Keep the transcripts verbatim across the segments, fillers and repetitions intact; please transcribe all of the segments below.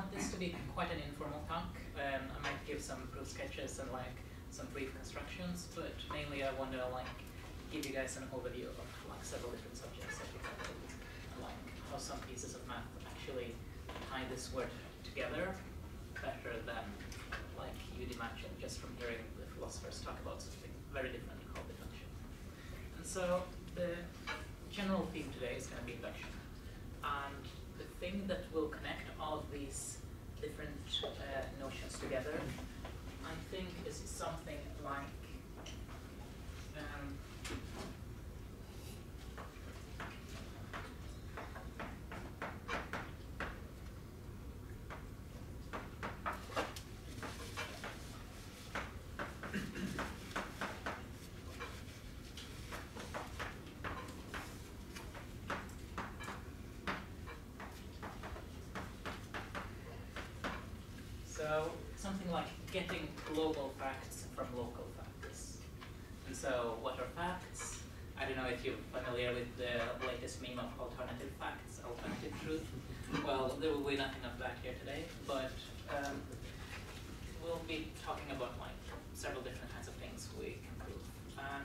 want this to be quite an informal talk. Um, I might give some proof sketches and like some brief constructions, but mainly I want to like give you guys an overview of like several different subjects that we covered, and like how some pieces of math actually tie this word together better than like you'd imagine just from hearing the philosophers talk about something very different called induction. And so the general theme today is going to be induction. And the thing that will connect all of these different uh, notions together, I think, is something like um, So something like getting global facts from local facts. And so what are facts? I don't know if you're familiar with the latest meme of alternative facts, alternative truth. Well, there will be nothing of that here today, but um, we'll be talking about like several different kinds of things we can prove. And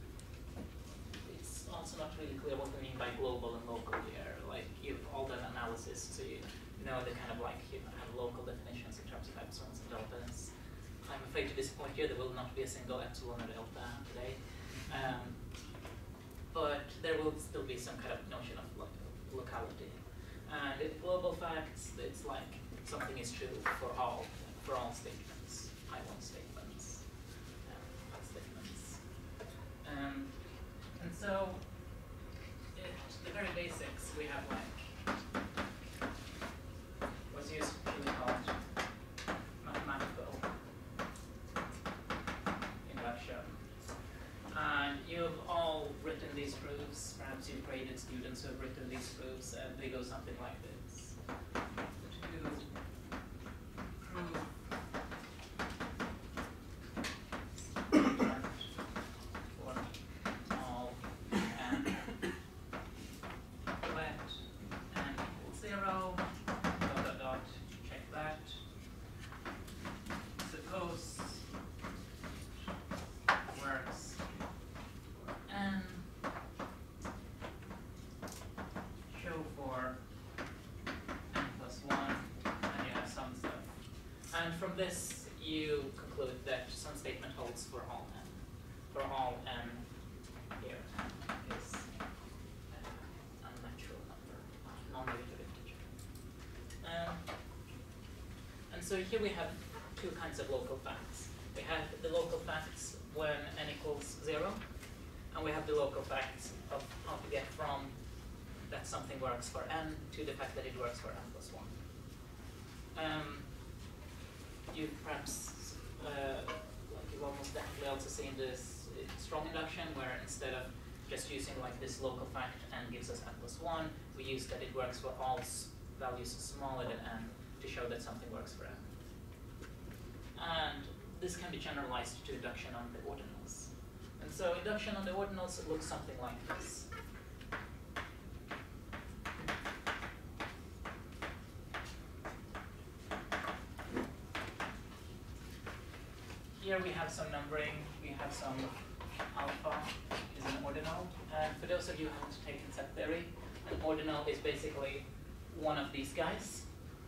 it's also not really clear what we mean by global and local here. Like you've all done analysis, so you know the kind of like you know, have local definitions in terms of epsilons and deltas. I'm afraid to disappoint you, there will not be a single epsilon or delta today. Um, but there will still be some kind of notion of lo locality. And in global facts, it's like something is true for all, for all statements, I one statements, um, all statements. Um, and so, at the very basics, we have like what's usually called mathematical induction. And you've all written these proofs, perhaps you've graded students who have written these proofs, and they go something like this. To prove for all n let n equals zero, dot dot dot, check that. Suppose works for n, show for n plus one, and you have some stuff. And from this, you conclude that some statement holds for all n. For all n here, n is uh, a natural number, non-negative integer. Um, and so here we have two kinds of local facts. We have the local facts when n equals zero, and we have the local facts of how to get from that something works for n to the fact that it works for n plus one. Um, you've perhaps, uh, like you've almost definitely also seen this uh, strong induction where instead of just using like this local fact n gives us n plus one, we use that it works for all s values smaller than n to show that something works for n. And this can be generalized to induction on the ordinals. And so induction on the ordinals looks something like this. Here we have some numbering, we have some alpha is an ordinal. And for those of you who haven't taken set theory, an ordinal is basically one of these guys,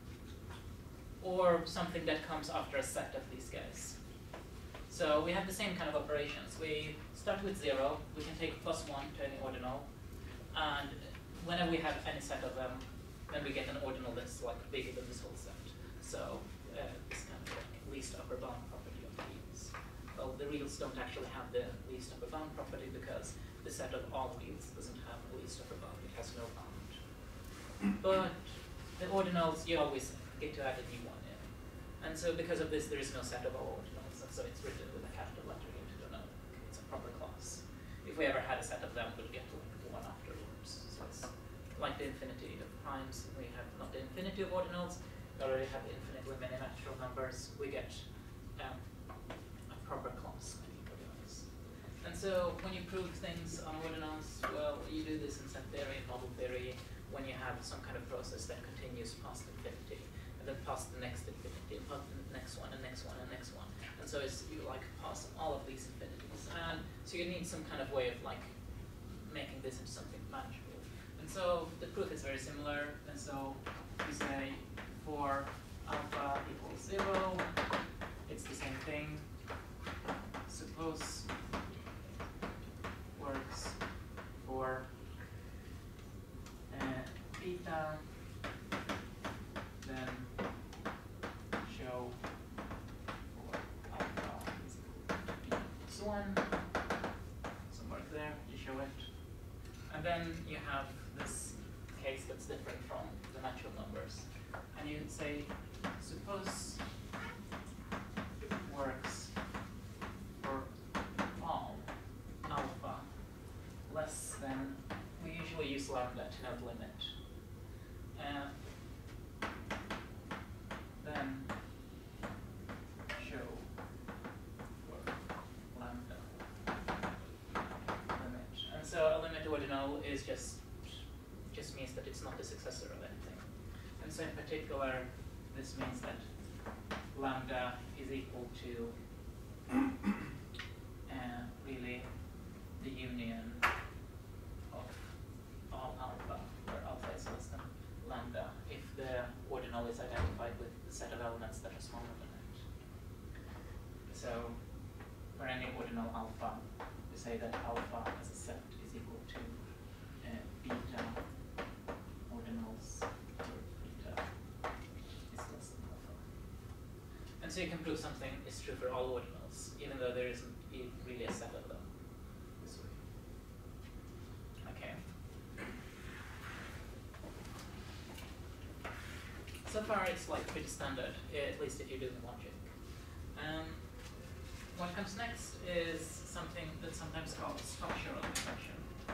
or something that comes after a set of these guys. So we have the same kind of operations. We start with zero, we can take plus one to any ordinal, and whenever we have any set of them, then we get an ordinal that's like bigger than this whole set. So uh, it's kind of like least upper bound property of the reals. Well, the reals don't actually have the least upper bound property because the set of all reals doesn't have a least upper bound, it has no bound. But the ordinals, you always get to add a new one in. And so because of this, there is no set of all ordinals, and so it's written with a capital letter into the node. It's a proper class. If we ever had a set of them, we'd get like one afterwards. So it's like the infinity of primes. We have not the infinity of ordinals, we already have infinitely many natural numbers. We get um, a proper class, many ordinals. And so when you prove things on ordinals, well, you do this in set theory, model theory, when you have some kind of process that continues past infinity. And then past And so it's, you like pass all of these infinities. And so you need some kind of way of like making this into something manageable. And so the proof is very similar. And so you say for alpha equals zero, it's the same thing. Suppose works for uh, beta, then show for alpha is equal to beta plus one. Some work there, you show it. And then you have this case that's different from the natural numbers. And you say, suppose works for all alpha less than, we usually use lambda to note limit. Uh, then show for lambda limit. And so a limit ordinal is just just means that it's not the successor of anything. And so in particular, this means that lambda is equal to uh, really the union of all alpha, where alpha is less than lambda, if the ordinal is identified with the set of elements that are smaller than it. So for any ordinal alpha, we say that alpha as a set is equal to uh, beta ordinals where beta is less than alpha. And so you can prove something is true for all ordinals, even though there isn't really a set of them this way. Okay. So far it's like pretty standard, at least if you're doing logic. Um, what comes next is something that's sometimes called structural induction.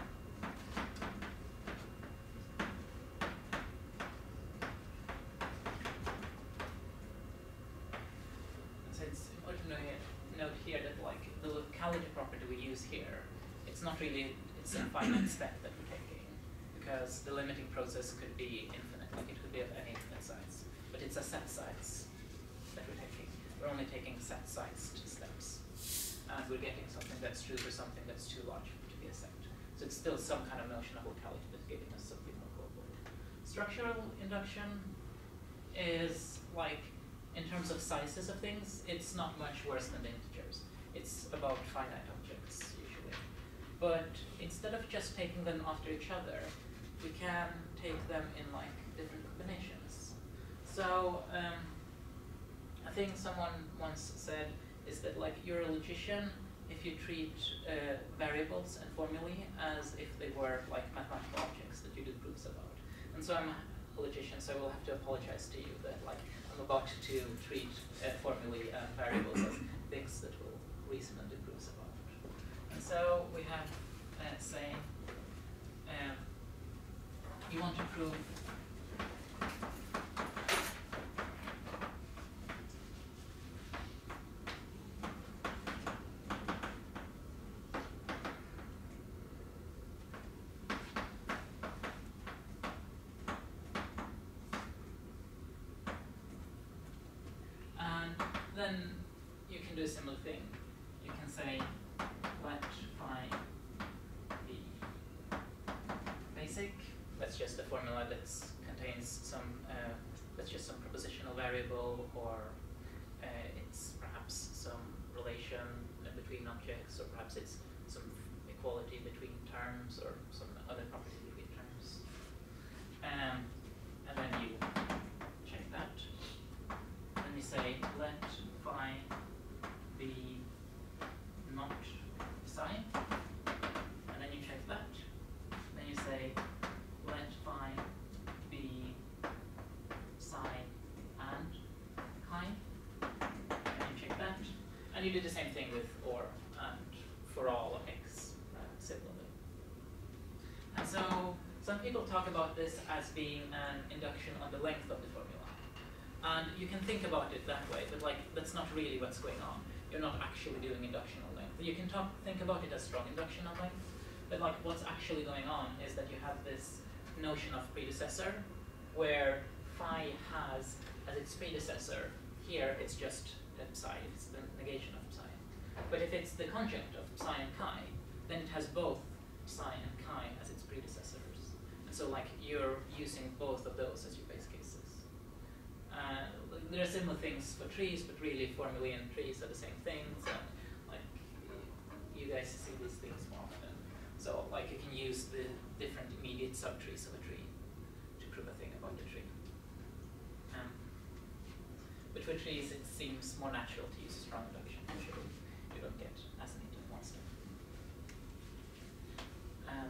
So it's important to note here that like the locality property we use here, it's not really, it's a finite step that we're taking, because the limiting process could be infinite, like it could be of any infinite size, but it's a set size that we're taking. We're only taking set sized steps, and we're getting something that's true for something that's too large to be a set. So it's still some kind of notion of locality that's giving us something more global. Structural induction is like, in terms of sizes of things, it's not much worse than the integers. It's about finite objects, usually. But instead of just taking them after each other, we can take them in like different combinations. So um, a thing someone once said is that like you're a logician if you treat uh, variables and formulae as if they were like mathematical objects that you do proofs about. And so I'm a logician, so I will have to apologize to you that like I'm about to treat uh, formulae and variables as things that will reason and do proofs about. And so we have, uh, say, um, you want to prove then you can do a similar thing. You can say let phi be basic. That's just a formula that contains some, uh, that's just some propositional variable, or uh, it's perhaps some relation between objects, or perhaps it's some equality between terms, or some other property between terms. Um, and then you check that. Then you say let phi be not psi, and then you check that. Then you say let phi be psi and chi, and you check that. And you do the same thing with or and for all of x, uh, similarly. And so some people talk about this as being an induction on the length of the formula. And you can think about it that way, but like that's not really what's going on. You're not actually doing induction on length. You can talk, think about it as strong induction on length, but like what's actually going on is that you have this notion of predecessor, where phi has as its predecessor, here it's just uh, psi, if it's the negation of psi. But if it's the conjunct of psi and chi, then it has both psi and chi as its predecessors. And so like you're using both of those as your base cases. Uh, there are similar things for trees, but really formulae and trees are the same things. And like you guys see these things more often. So like you can use the different immediate subtrees of a tree to prove a thing about the tree. Um, but for trees, it seems more natural to use strong induction. Usually, you don't get as an into one step. Um,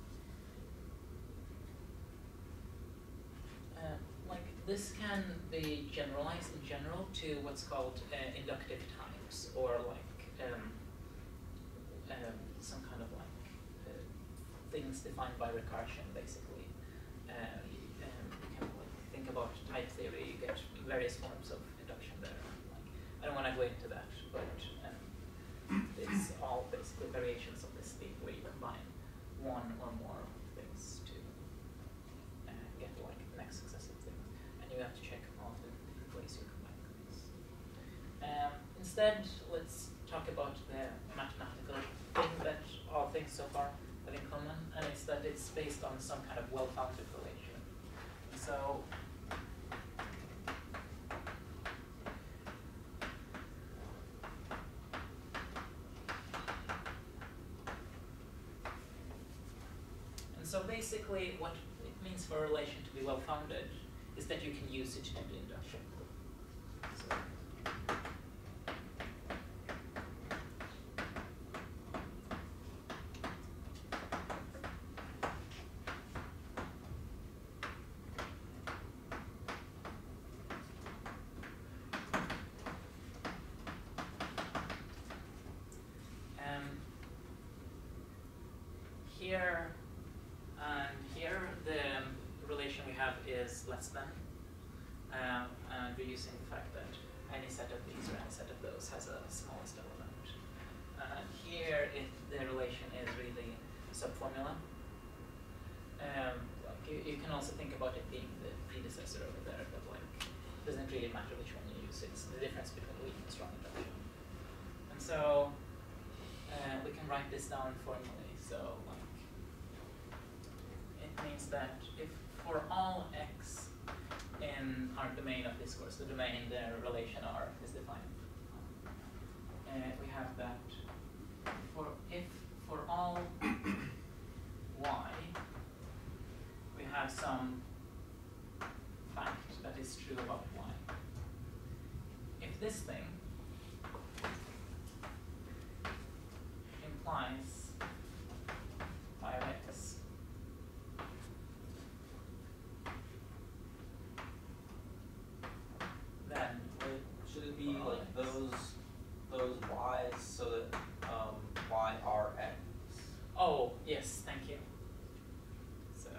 uh, like this can be generalized in general to what's called uh, inductive types, or like um, um, some kind of like uh, things defined by recursion, basically. Uh, you, um, you can like think about type theory. You get various forms of induction there. Like, I don't want to go into that, but um, it's all basically variations of this theme where you combine one or more things to uh, get like the next successive thing, and you have to check all the ways you combine things. Um, instead, let's talk about the mathematical thing that all things so far have in common, and it's that it's based on some kind of well-founded relation. So So basically what it means for a relation to be well-founded is that you can use it in the induction. So, um, here and here, the relation we have is less than, um, and we're using the fact that any set of these or any set of those has a smallest element. Uh, here, it, the relation is really subformula. Um, like you, you can also think about it being the predecessor over there, but like it doesn't really matter which one you use. It's the difference between weak and strong induction. And so uh, we can write this down formally. So like it means that if for all x in our domain of discourse, the domain the relation R is defined, uh, we have that for if for all y we have some fact that is true about y. If this thing implies phi of x, then should it be like those those y's so that um, y are x? Oh yes, thank you. So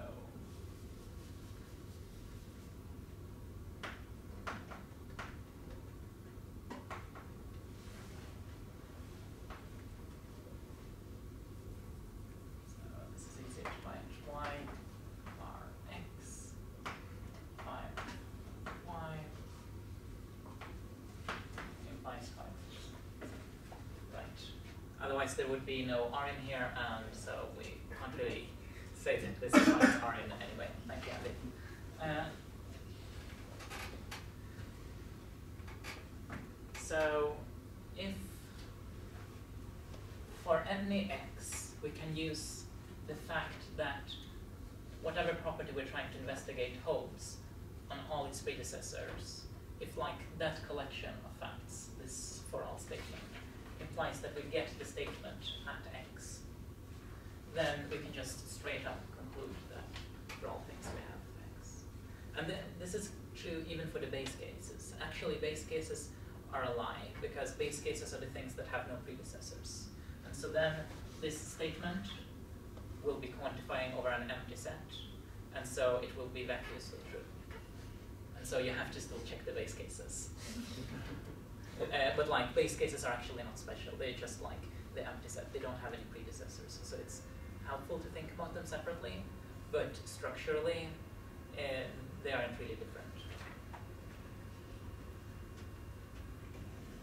So this is easier to find. Y are x, phi y implies phi. Right. Otherwise there would be no R in here, and so we can't really say that this implies R in anyway. Thank you, Andy. Uh, so if for any x, we can use the fact that whatever property we're trying to investigate holds on all its predecessors, if like that collection of facts, this for all statement, implies that we get the statement at x, then we can just straight up conclude that for all things we have x. And then this is true even for the base cases. Actually, base cases are a lie, because base cases are the things that have no predecessors. And so then this statement will be quantifying over an empty set, and so it will be vacuously true. And so you have to still check the base cases. uh, but like base cases are actually not special. They're just like the empty set. They don't have any predecessors. So it's helpful to think about them separately, but structurally uh, they aren't really different.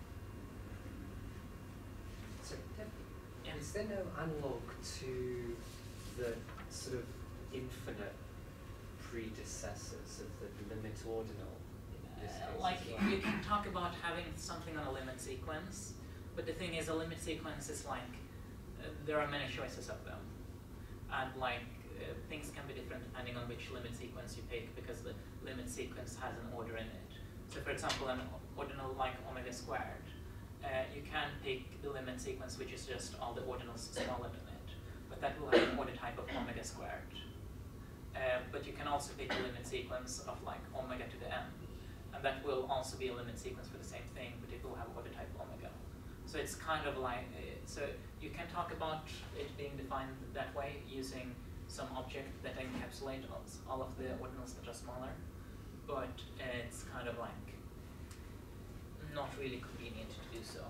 is there no analog to the sort of infinite predecessors of the limit ordinal? In this Uh, case like, as well? you can talk about having something on a limit sequence, but the thing is, a limit sequence is like, uh, there are many choices of them. And like, uh, things can be different depending on which limit sequence you pick, because the limit sequence has an order in it. So for example, an ordinal like omega squared, uh, you can pick the limit sequence which is just all the ordinals smaller than it, but that will have an order type of omega squared. Uh, but you can also pick a limit sequence of like omega to the n, and that will also be a limit sequence for the same thing, but it will have order type omega. So it's kind of like, uh, so you can talk about it being defined that way using some object that encapsulate all of the ordinals that are smaller, but it's kind of like not really convenient to do so.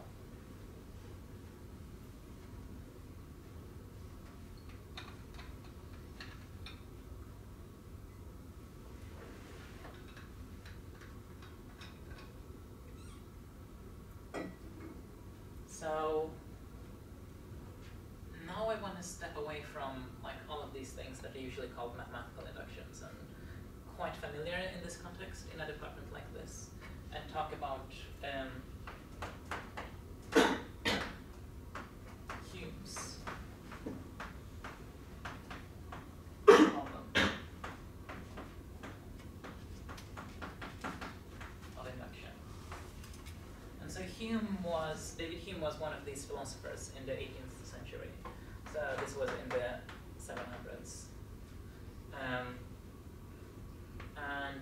So now I want to step away from like all of these things that are usually called mathematical inductions and quite familiar in this context in a department like this, and talk about um, Hume's problem of induction. And so Hume was, David Hume was one of these philosophers in the eighteenth century. So this was in the seven hundreds. Um, and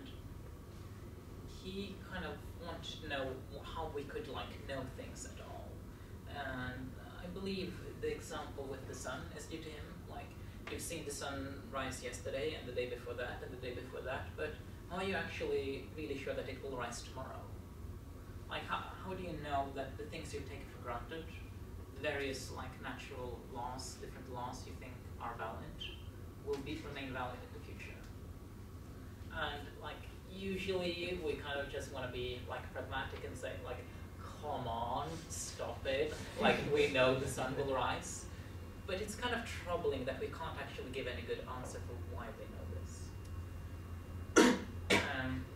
he kind of wanted to know how we could like know things at all. And I believe the example with the sun is due to him. Like, you've seen the sun rise yesterday and the day before that and the day before that, but are you actually really sure that it will rise tomorrow? Like, how, how do you know that the things you take for granted, various like natural laws, different laws you think are valid, will be remain valid in the future? And like, usually we kind of just want to be like pragmatic and say like, come on, stop it. Like, we know the sun will rise. But it's kind of troubling that we can't actually give any good answer for why we know this. Um,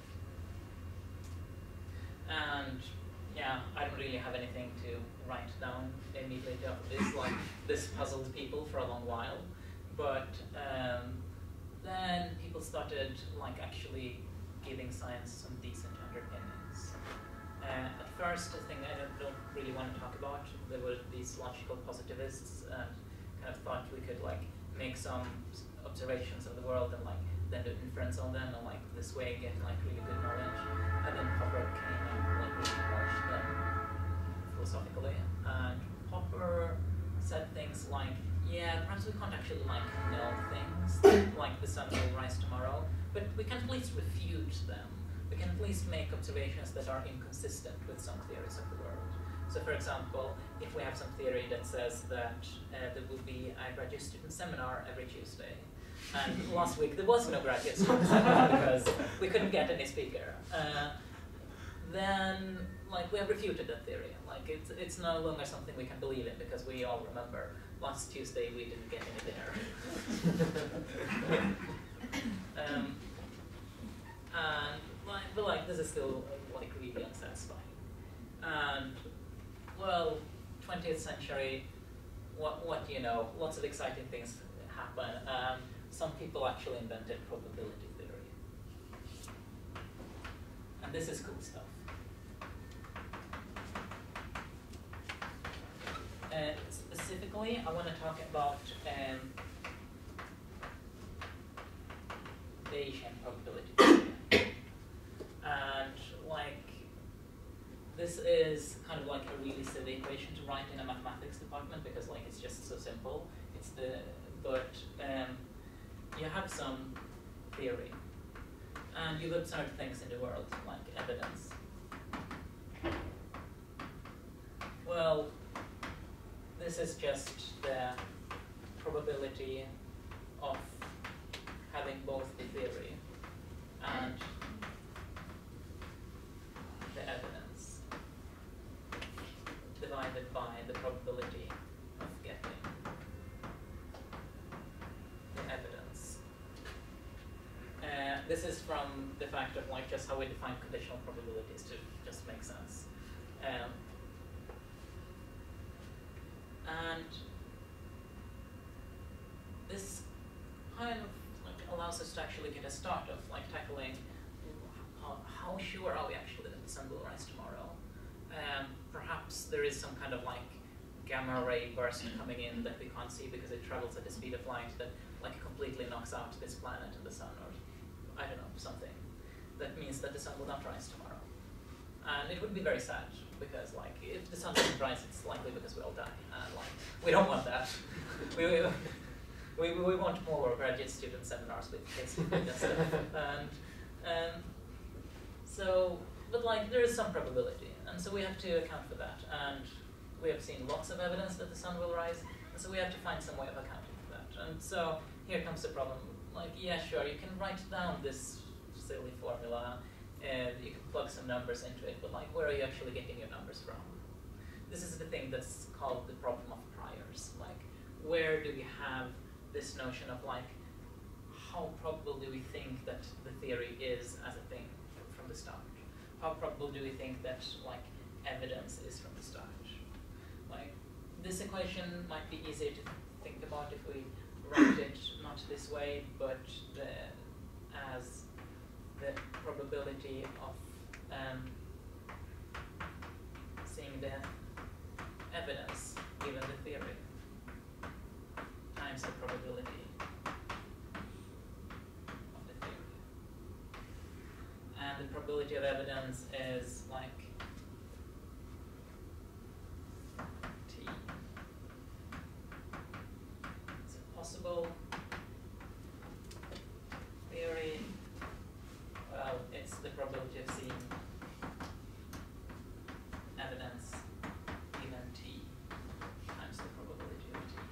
and yeah, I don't really have anything to write down immediately after this. Like, this puzzled people for a long while. But um, then people started like actually giving science some decent underpinnings. Uh, at first, the thing I don't, don't really want to talk about, there were these logical positivists and kind of thought we could like make some observations of the world and like then do inference on them and like this way get like really good knowledge. And then Popper came and like really demolished them philosophically. And Popper said things like, yeah, perhaps we can't actually like know things like the sun will rise tomorrow, but we can at least refute them. We can at least make observations that are inconsistent with some theories of the world. So for example, if we have some theory that says that uh, there will be a graduate student seminar every Tuesday, and last week there was no graduate student seminar because we couldn't get any speaker, uh, then like we have refuted that theory. Like it's, it's no longer something we can believe in because we all remember last Tuesday we didn't get any dinner. um, and like, but like this is still uh, like really unsatisfying. And well, twentieth century, what what do you know? Lots of exciting things happen. Um, some people actually invented probability theory, and this is cool stuff. Uh, specifically, I want to talk about um, Bayesian probability theory. And like, this is kind of like a really silly equation to write in a mathematics department because like it's just so simple. It's the but um, you have some theory, and you've observed things in the world like evidence. Well, this is just the probability of having both the theory and the evidence divided by the probability of this is from the fact of like just how we define conditional probabilities to just make sense. Um, and this kind of like allows us to actually get a start of like tackling how, how sure are we actually that the sun will rise tomorrow. Um, perhaps there is some kind of like gamma ray burst coming in that we can't see because it travels at the speed of light that like completely knocks out this planet and the sun, or I don't know, something. That means that the sun will not rise tomorrow. And it would be very sad because like if the sun doesn't rise, it's likely because we all die. And like we don't want that. we, we, we, we want more graduate student seminars with kids and stuff. And um, so, but like there is some probability, and so we have to account for that. And we have seen lots of evidence that the sun will rise, and so we have to find some way of accounting for that. And so here comes the problem. Like, yeah, sure, you can write down this silly formula, and you can plug some numbers into it, but like, where are you actually getting your numbers from? This is the thing that's called the problem of priors. Like, where do we have this notion of like, how probable do we think that the theory is as a thing from the start? How probable do we think that like evidence is from the start? Like, this equation might be easier to think about if we write it not this way, but the, as the probability of um, seeing the evidence given the theory times the probability of the theory. And the probability of evidence is like T. It's a possible theory. Well, it's the probability of seeing evidence given T times the probability of T.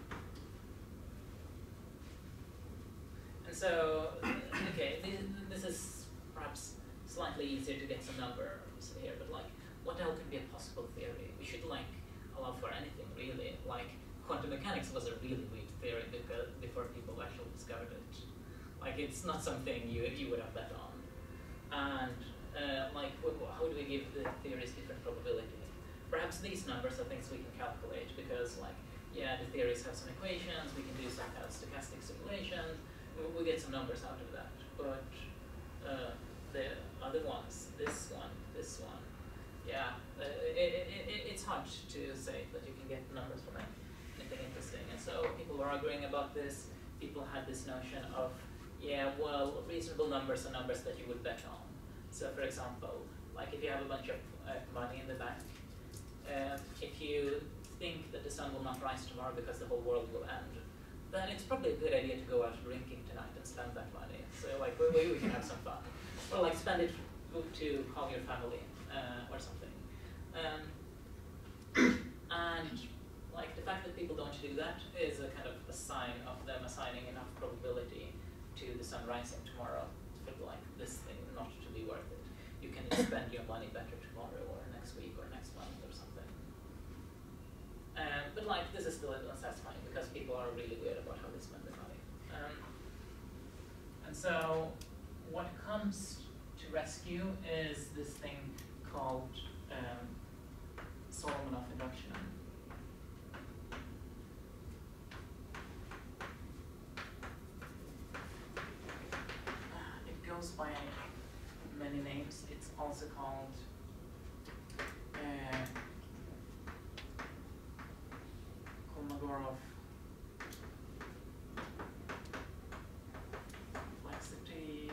And so, okay, this is perhaps slightly easier to get some numbers here, but like, what else can be a possible theory? We should like allow for anything really. Like, quantum mechanics was a really weak theory because before people actually discovered it. Like, it's not something you you would have bet on. And uh, like, how do we give the theories different probability? Perhaps these numbers are things we can calculate because, like, yeah, the theories have some equations. We can do some kind of stochastic simulation. We, we get some numbers out of that. But uh, the other ones, this one, this one, yeah, uh, it, it, it, it's hard to say that you can get numbers from anything interesting. And so people were arguing about this. People had this notion of, yeah, well, reasonable numbers are numbers that you would bet on. So, for example, like if you have a bunch of uh, money in the bank, uh, if you think that the sun will not rise tomorrow because the whole world will end, then it's probably a good idea to go out drinking tonight and spend that money. So, like, we, we can have some fun. Or, like, spend it to call your family uh, or something. Um, and, like, the fact that people don't do that is a kind of a sign of them assigning enough probability to the sun rising tomorrow for like this thing not to be worth it. You can spend your money better tomorrow or next week or next month or something. Um, but like this is still unsatisfying because people are really weird about how they spend their money. Um, and so what comes to rescue is this thing called um, Solomon induction. By many names. It's also called uh, Kolmogorov complexity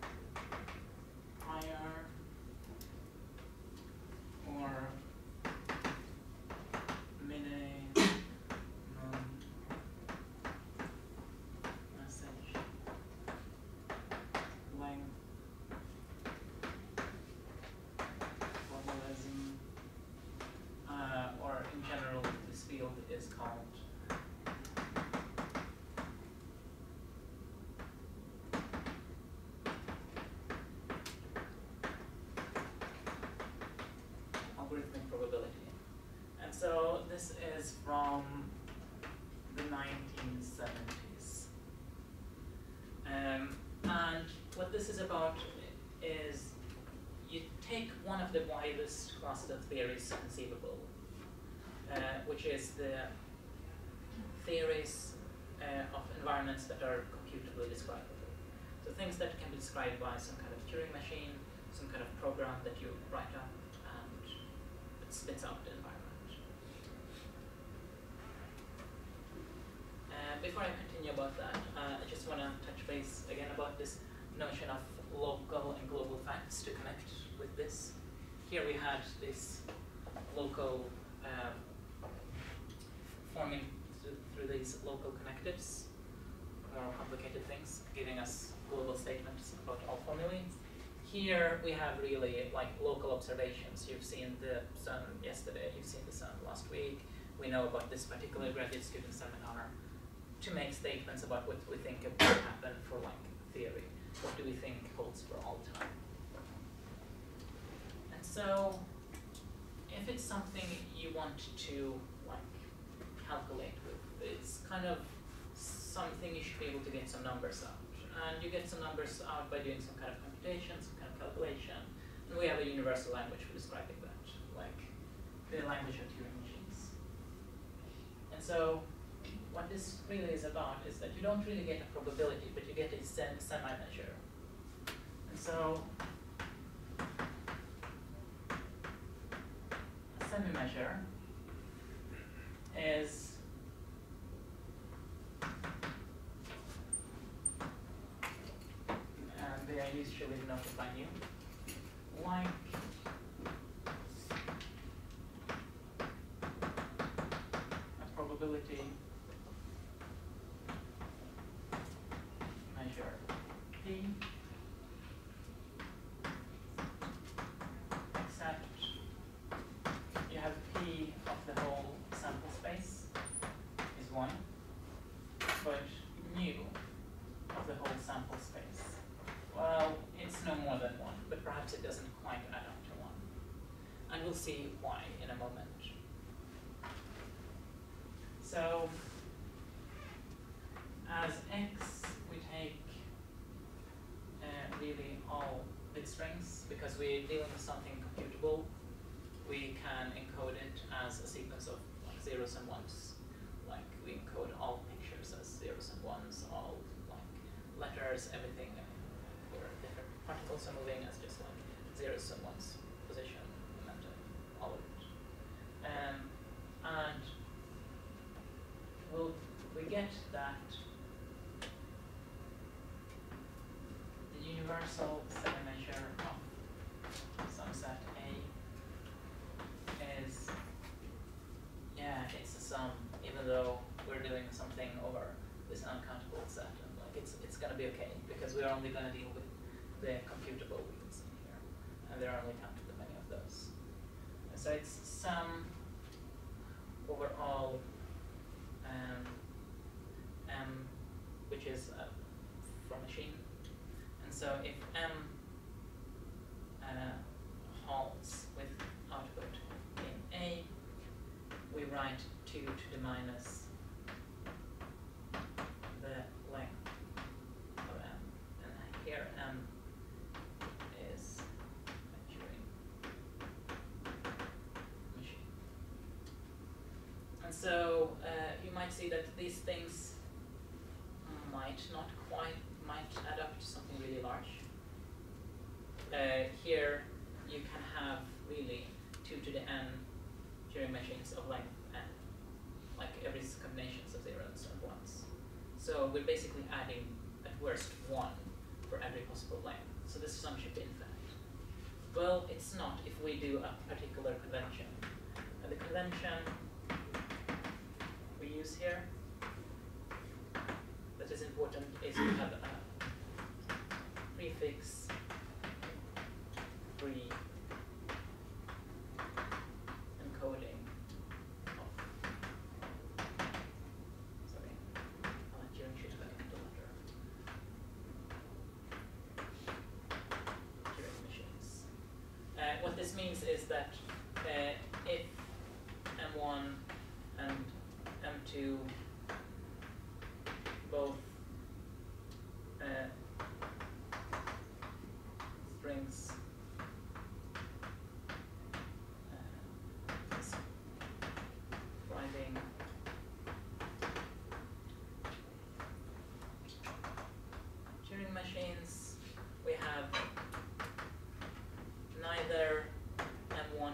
prior or minimum message length formalism, uh, or in general, this field is called algorithmic probability. And so this is from the nineteen seventies. Um, and what this is about is you take one of the widest classes of theories conceivable, uh, which is the theories uh, of environments that are computably describable. So things that can be described by some kind of Turing machine, some kind of program that you write up and it spits out the environment. Uh, before I continue about that, uh, I just want to touch base again about this notion of local and global facts to connect with this. Here we had this local uh, forming th through these local connectives, more complicated things, giving us global statements about all formulae. Here we have really like local observations. You've seen the sun yesterday, you've seen the sun last week. We know about this particular graduate student seminar to make statements about what we think will happen for like theory. What do we think holds for all time? And so if it's something you want to like calculate with, it's kind of something you should be able to get some numbers out. And you get some numbers out by doing some kind of computation, some kind of calculation. And we have a universal language for describing that, like the language of Turing machines. And so what this really is about is that you don't really get a probability, but you get a sem semi-measure. And so a semi-measure is and they are usually denoted by nu, like a probability measure p, except you have p of the whole sample space is one, but nu of the whole sample space, well, it's no more than one, but perhaps it doesn't quite add up to one. And we'll see why in a moment. So as x, we take uh, really all bit strings, because we're dealing with something computable. We can encode it as a sequence of like zeros and ones. Like we encode all pictures as zeros and ones, all like letters, everything where different particles are moving as just like zeros and ones, position, momentum, all of it. Um, and we'll, we get that the universal semi-measure of some set A is, yeah, it's a sum, even though we're doing something over this uncountable set, and like it's it's gonna be okay because we're only gonna deal with the computable we can see here, and there are only countable many of those. And so it's sum over all um, m, which is uh, for machine. And so if m uh, halts with output in A, we write two to the minus the length of m. And here m is a Turing machine. And so uh, you might see that these things might not quite, might add up to something really large. Uh, here you can have really two to the n Turing machines of length n, like every combinations of zeros and ones. So we're basically adding at worst one for every possible length. So this sum should be infinite. Well, it's not if we do a particular convention. And the convention we use here that is important is we have a prefix free encoding of, sorry, I'll let you choose back into letter. Turing machines. Uh, what this means is that uh, if M one and M two both uh,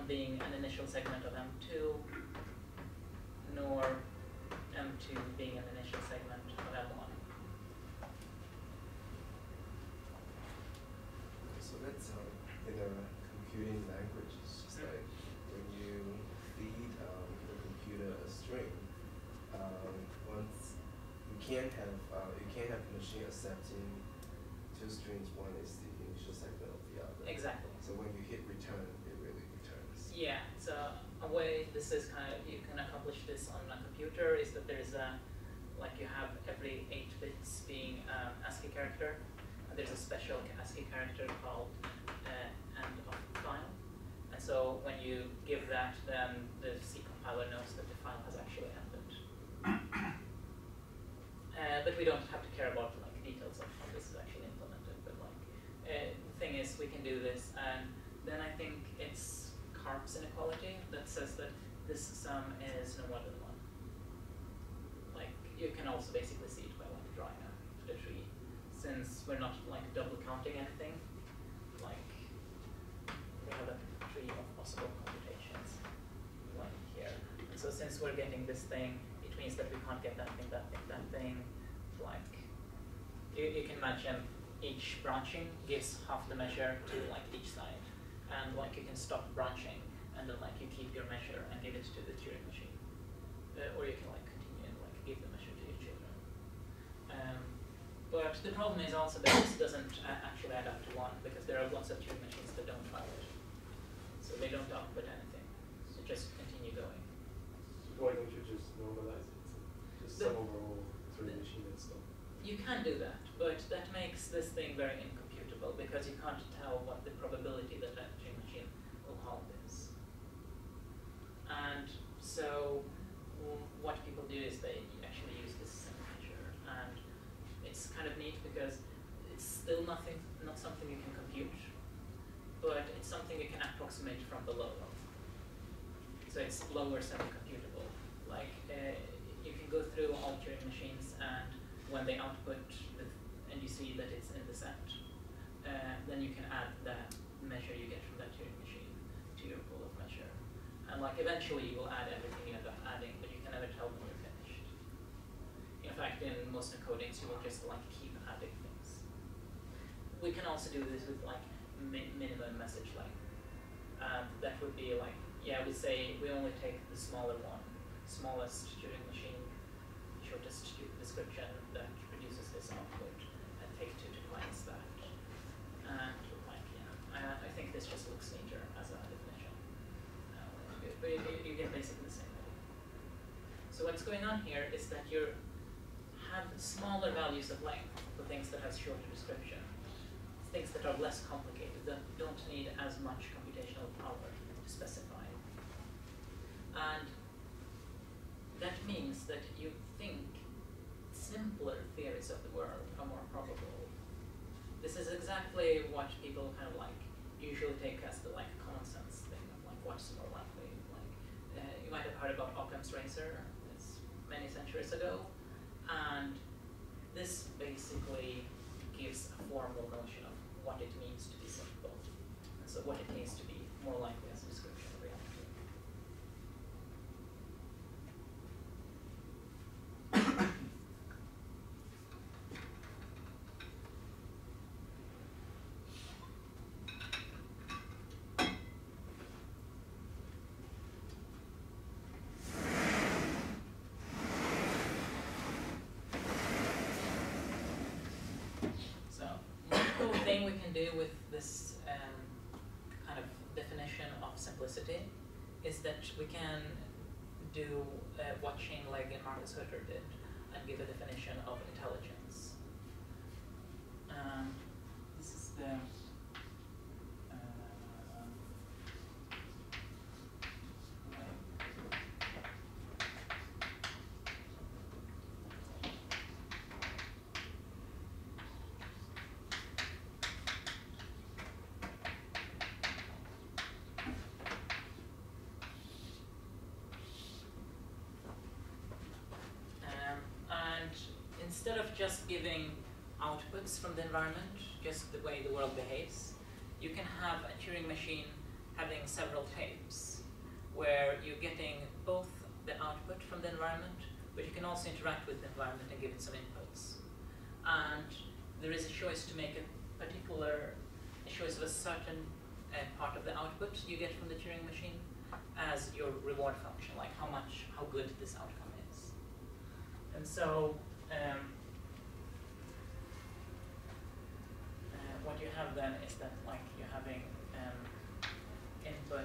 being an initial segment of M two, nor M two being an initial segment of M one. So that's um, in a computing language, it's just Mm-hmm. like when you feed um, the computer a string, um, once you can't have uh, you can't have the machine accepting two strings. One is the initial segment of the other. Exactly. So when you hit return, it really returns. Yeah, so a way this is kind of, you can accomplish this on a computer is that there's a, like you have every eight bits being um, ASCII character, and there's a special ASCII character called uh, end of file. And so when you give that, then the C compiler knows that the file has actually ended. Uh, but we don't have to care about like details of how this is actually implemented. But like uh, the thing is, we can do this, and then I think it's Karp's inequality that says that this sum is no more than one. Like you can also basically see it by like drawing a, a tree, since we're not like double counting anything. Like we have a tree of possible computations like here. And so since we're getting this thing, it means that we can't get that thing, that thing, that thing. Like you, you can imagine each branching gives half the measure to like each side, and like you can stop branching and then like you keep your measure and give it to the Turing machine, uh, or you can like continue and like give the measure to your children. Um, but the problem is also that this doesn't uh, actually add up to one, because there are lots of Turing machines that don't file it, so they don't output anything. So just continue going. Why don't you just normalize it? Just The- sum over all Turing machine and stuff. You can do that, but that makes this thing very incomputable, because you can't tell what the probability that that Turing machine will hold is. And so w what people do is they actually use this measure, and it's kind of neat because it's still nothing, not something you can compute, but it's something you can approximate from below. So it's lower semi-computable. Like uh, you can go through all Turing machines, and when they output the, and you see that it's in the set, uh, then you can add that measure you get from that Turing machine to your pool of measure. And like eventually you will add everything you end up adding, but you can never tell when you're finished. In fact, in most encodings, you will just like keep adding things. We can also do this with like mi minimum message length. And that would be like, yeah, we say we only take the smaller one, smallest Turing machine, shortest description that produces this output, and take two to twice that. And like, yeah, I, I think this just looks neater as a definition. Uh, but you, you get basically the same idea. So what's going on here is that you have smaller values of length for things that have shorter description, things that are less complicated, that don't need as much computational power to specify. And that means that you think simpler theories of the world are more probable. This is exactly what people kind of like usually take as the like common sense thing of like what's more likely. Like uh, you might have heard about Occam's razor. It's many centuries ago, and this basically gives a formal notion of what it means to be simple, and so what it means to be more likely as a description of reality. Thing we can do with this um, kind of definition of simplicity is that we can do uh, what Shane Legg and Legg-Hutter did and give a definition of intelligence. Um, this is the uh, instead of just giving outputs from the environment, just the way the world behaves, you can have a Turing machine having several tapes where you're getting both the output from the environment, but you can also interact with the environment and give it some inputs. And there is a choice to make a particular, a choice of a certain uh, part of the output you get from the Turing machine as your reward function, like how much, how good this outcome is. And so, um, uh, what you have then is that like you're having um, input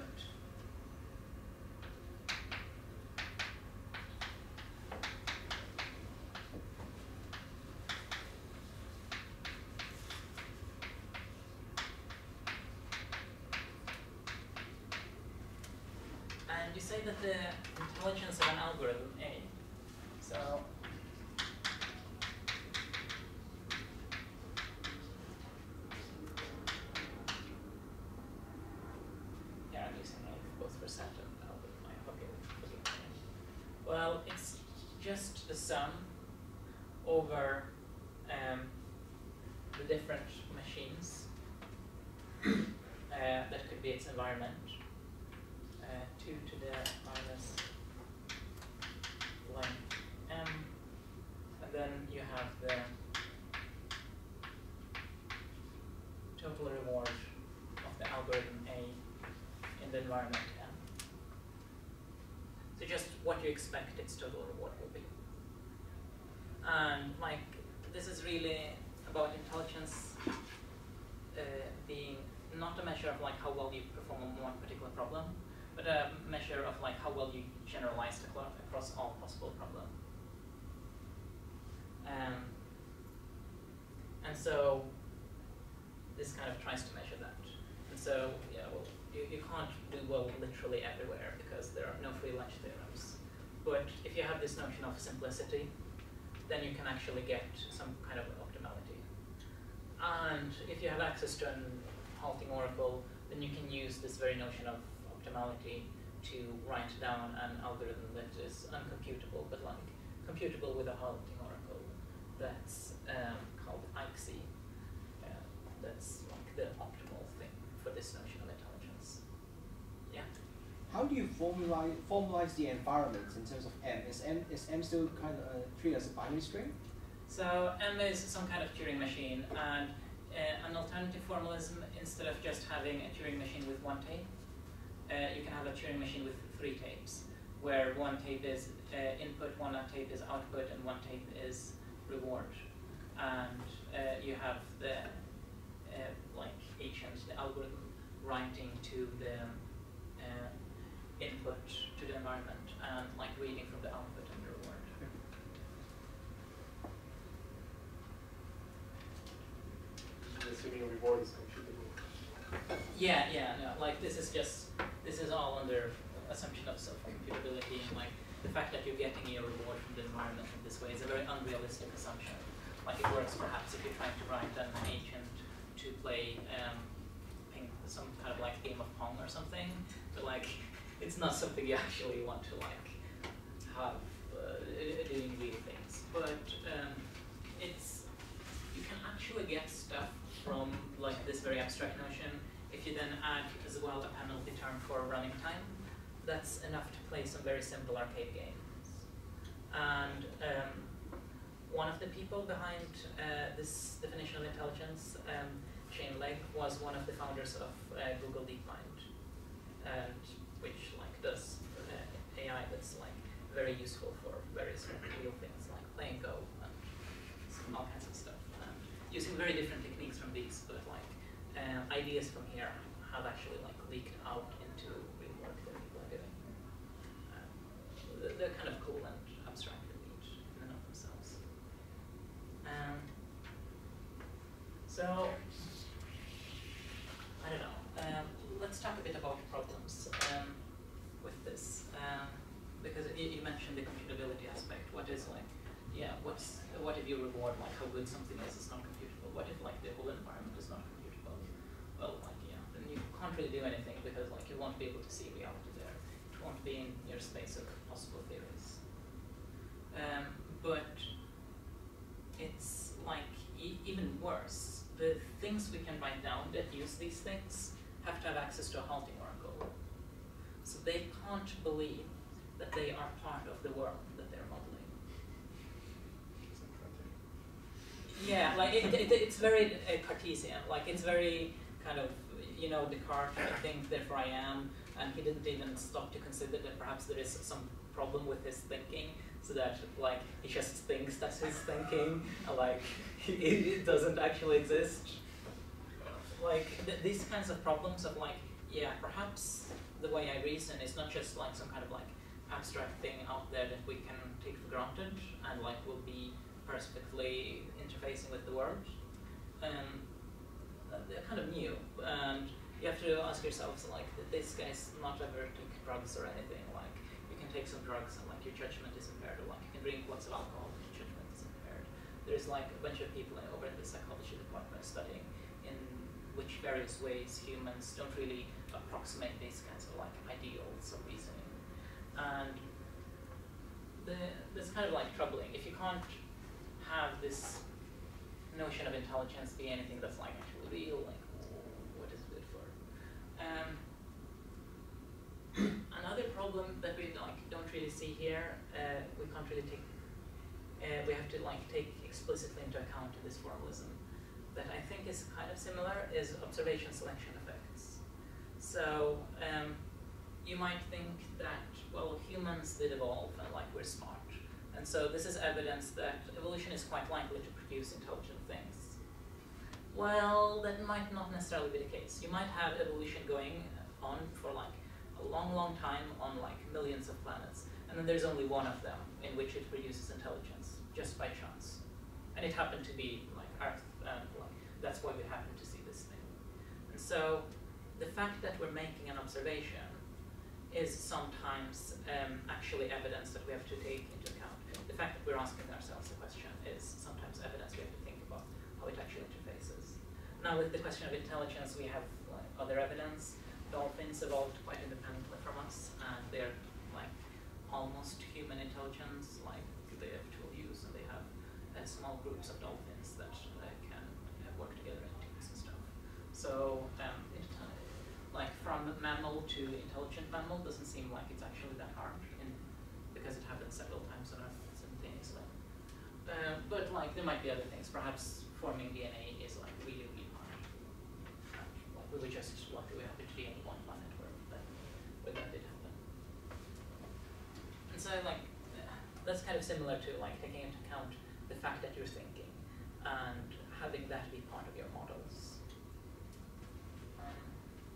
and you say that the intelligence of an algorithm A, so yeah, I'm using A both for set and algorithm. Okay, okay. Well, it's just the sum over um, the different machines uh, that could be its environment. Uh, two to the minus length m, and then you have the total reward of the algorithm A in the environment m. So just what you expect its total reward will be. And like this is really about intelligence uh, being not a measure of like how well you perform on one particular problem, but a measure of like how well you generalize across all possible problems. Um, and so this kind of tries to measure that. And so yeah, well, you, you can't do well literally everywhere because there are no free lunch theorems. But if you have this notion of simplicity, then you can actually get some kind of optimality. And if you have access to an halting oracle, then you can use this very notion of optimality to write down an algorithm that is uncomputable, but like computable with a halting oracle that's um, called I C S. Uh, that's like the optimal thing for this notion of intelligence. Yeah. How do you formalize formalize the environment in terms of M? Is M is M still kind of uh, treated as a binary string? So M is some kind of Turing machine, and uh, an alternative formalism, instead of just having a Turing machine with one tape, uh, you can have a Turing machine with three tapes, where one tape is uh, input, one tape is output, and one tape is reward. And uh, you have the uh, like agent, the algorithm, writing to the uh, input to the environment, and like reading from the output and the reward. Assuming a reward is computable. Yeah, yeah, no, like this is just, this is all under assumption of self-computability, and like the fact that you're getting your reward from the environment in this way is a very unrealistic assumption. Like it works perhaps if you're trying to write an agent to play um, ping, some kind of like game of Pong or something, but like it's not something you actually want to like have uh, doing real things. But um, it's, you can actually get stuff from like this very abstract notion if you then add as well a penalty term for running time. That's enough to play some very simple arcade games. And um, one of the people behind uh, this definition of intelligence, um, Shane Legg, was one of the founders of uh, Google DeepMind, and which like does uh, A I that's like very useful for various real things like playing Go and some, all kinds of stuff. And using very different techniques from these, but like uh, ideas from here have actually like leaked out into real work that people are doing. Um, they're, they're kind of cool and abstract in each in and of themselves. Um, so, I don't know. Um, let's talk a bit about problems um, with this, um, because you, you mentioned the computability aspect. What is like, yeah, what's what if you reward like how good something is is not computable? What if like the whole environment is not computable? Well, like yeah, then you can't really do anything because like you won't be able to see reality there. It won't be in your space of possible theories. Um, but it's like e even worse. The things we can write down that use these things have to have access to a halting oracle. So they can't believe that they are part of the world that they're modeling. Yeah, like it, it, it's very uh, Cartesian. Like it's very kind of, you know, Descartes, I think, therefore I am, and he didn't even stop to consider that perhaps there is some problem with his thinking, so that like he just thinks that's his thinking, and like it, it doesn't actually exist. Like th these kinds of problems of like, yeah, perhaps the way I reason is not just like some kind of like abstract thing out there that we can take for granted and like will be perfectly interfacing with the world. Um, they're kind of new, and you have to ask yourselves like, this guy's not ever took drugs or anything. Like you can take some drugs and like your judgment is impaired, or like you can drink lots of alcohol and your judgment is impaired. There's like a bunch of people over in the psychology department studying in which various ways humans don't really approximate these kinds of like ideals of reasoning. And the, that's kind of like troubling. If you can't have this notion of intelligence be anything that's like actually real, like what is it good for? Um, another problem that we like don't really see here, uh, we can't really take, uh, we have to like take explicitly into account in this formalism, that I think is kind of similar, is observation selection effects. So um, you might think that, well, humans did evolve and like we're smart. And so this is evidence that evolution is quite likely to produce intelligent things. Well, that might not necessarily be the case. You might have evolution going on for like a long, long time on like millions of planets, and then there's only one of them in which it produces intelligence, just by chance. And it happened to be like Earth, and like, that's why we happen to see this thing. And so the fact that we're making an observation is sometimes um, actually evidence that we have to take into account. The fact that we're asking ourselves a question is sometimes evidence we have to think about how it actually interfaces. Now with the question of intelligence, we have like, other evidence. Dolphins evolved quite independently from us, and they're like almost human intelligence, like they have tool use, and they have uh, small groups of dolphins that uh, can uh, work together in teams and stuff. So um, it, uh, like from mammal to intelligent mammal doesn't seem like it's actually that hard, in, because it happens several times on Earth simultaneously. Uh, but like there might be other things. Perhaps forming D N A is like really, really hard. And, like we were just lucky we happened to be on one planet where that, where that did happen. And so like that's kind of similar to like taking into account the fact that you're thinking and having that be part of your models. Um,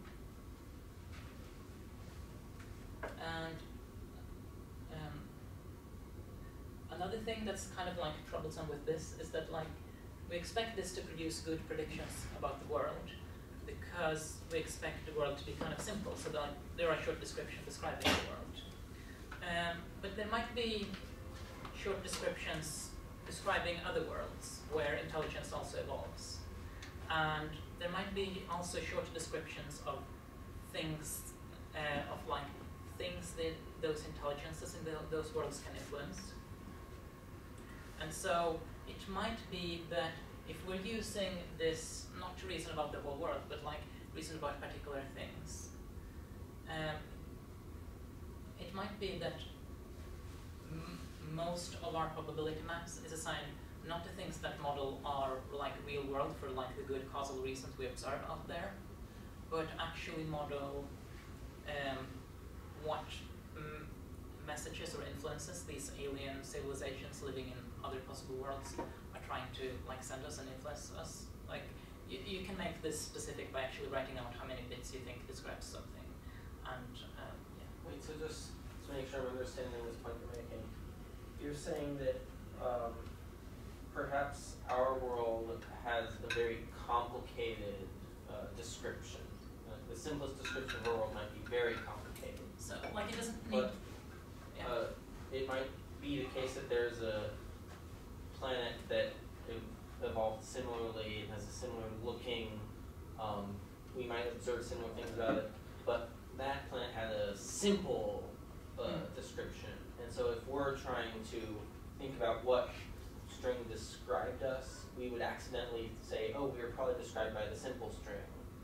and um, another thing that's kind of like troublesome with this is that like we expect this to produce good predictions about the world because we expect the world to be kind of simple, so that like, there are short descriptions describing the world. Um, but there might be short descriptions describing other worlds where intelligence also evolves. And there might be also short descriptions of things, uh, of like things that those intelligences in the, those worlds can influence. And so it might be that if we're using this not to reason about the whole world, but like reason about particular things, um, it might be that m most of our probability maps is assigned not to things that model our like real world for like the good causal reasons we observe out there, but actually model um, what mm, messages or influences these alien civilizations living in other possible worlds are trying to like send us and influence us. Like you, you can make this specific by actually writing out how many bits you think describes something. And um, yeah. Wait, so just to make sure I'm understanding this point you're making, you're saying that um, perhaps our world has a very complicated uh, description. Uh, the simplest description of our world might be very complicated. So like it doesn't need. But Yeah. uh, it might be the case that there's a planet that evolved similarly and has a similar looking, um, we might observe similar things about it, but that planet had a simple uh, mm. description. And so if we're trying to think about what string described us, we would accidentally say, oh, we were probably described by the simple string.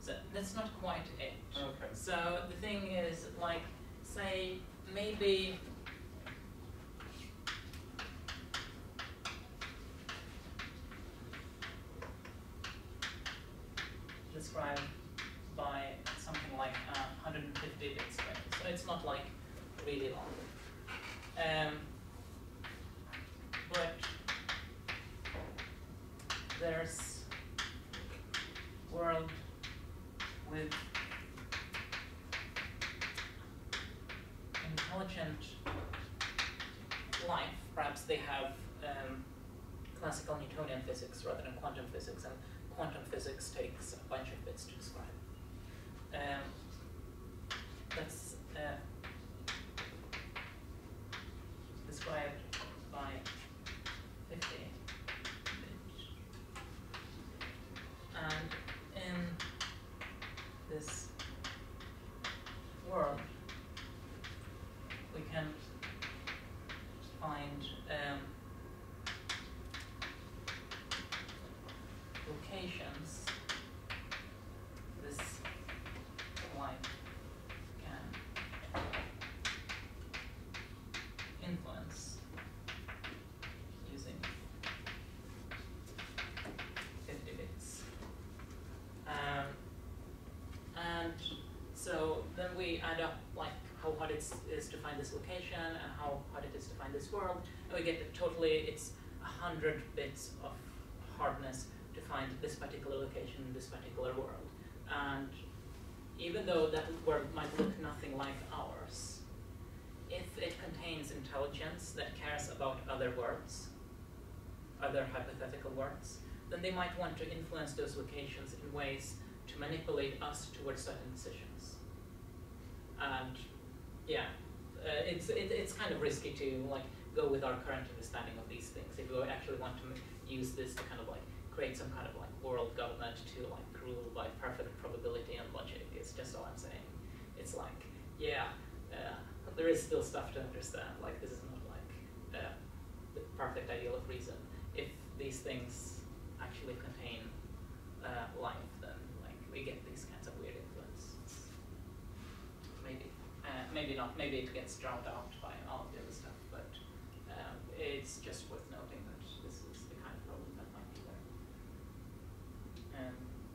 So that's not quite it. Okay. So the thing is, like, say, maybe described by something like uh, one hundred fifty bit string. So it's not like really long. Um, but there's world with intelligent life. Perhaps they have um, classical Newtonian physics rather than quantum physics, and quantum physics takes a bunch of bits to describe. Um, that's uh, described by fifty bit. And in this world, we can find um, locations this life can influence using fifty bits. Um, and so then we add up like how hard it is to find this location and how hard it is to find this world, and we get that totally it's one hundred bits of hardness to find this particular location in this particular world. And even though that world might look nothing like ours, if it contains intelligence that cares about other worlds, other hypothetical worlds, then they might want to influence those locations in ways to manipulate us towards certain decisions. And yeah, uh, it's it, it's kind of risky to like go with our current understanding of these things if we actually want to use this to kind of like create some kind of like world government to like rule by perfect probability and logic. It's just all I'm saying. It's like, yeah, uh, there is still stuff to understand. Like this is not like uh, the perfect ideal of reason. If these things actually contain uh, life, then like we get these kinds of weird influences. Maybe, uh, maybe not. Maybe it gets drowned out by all of the other stuff. But um, it's just worth noting that this is the kind of problem that might be there. Um,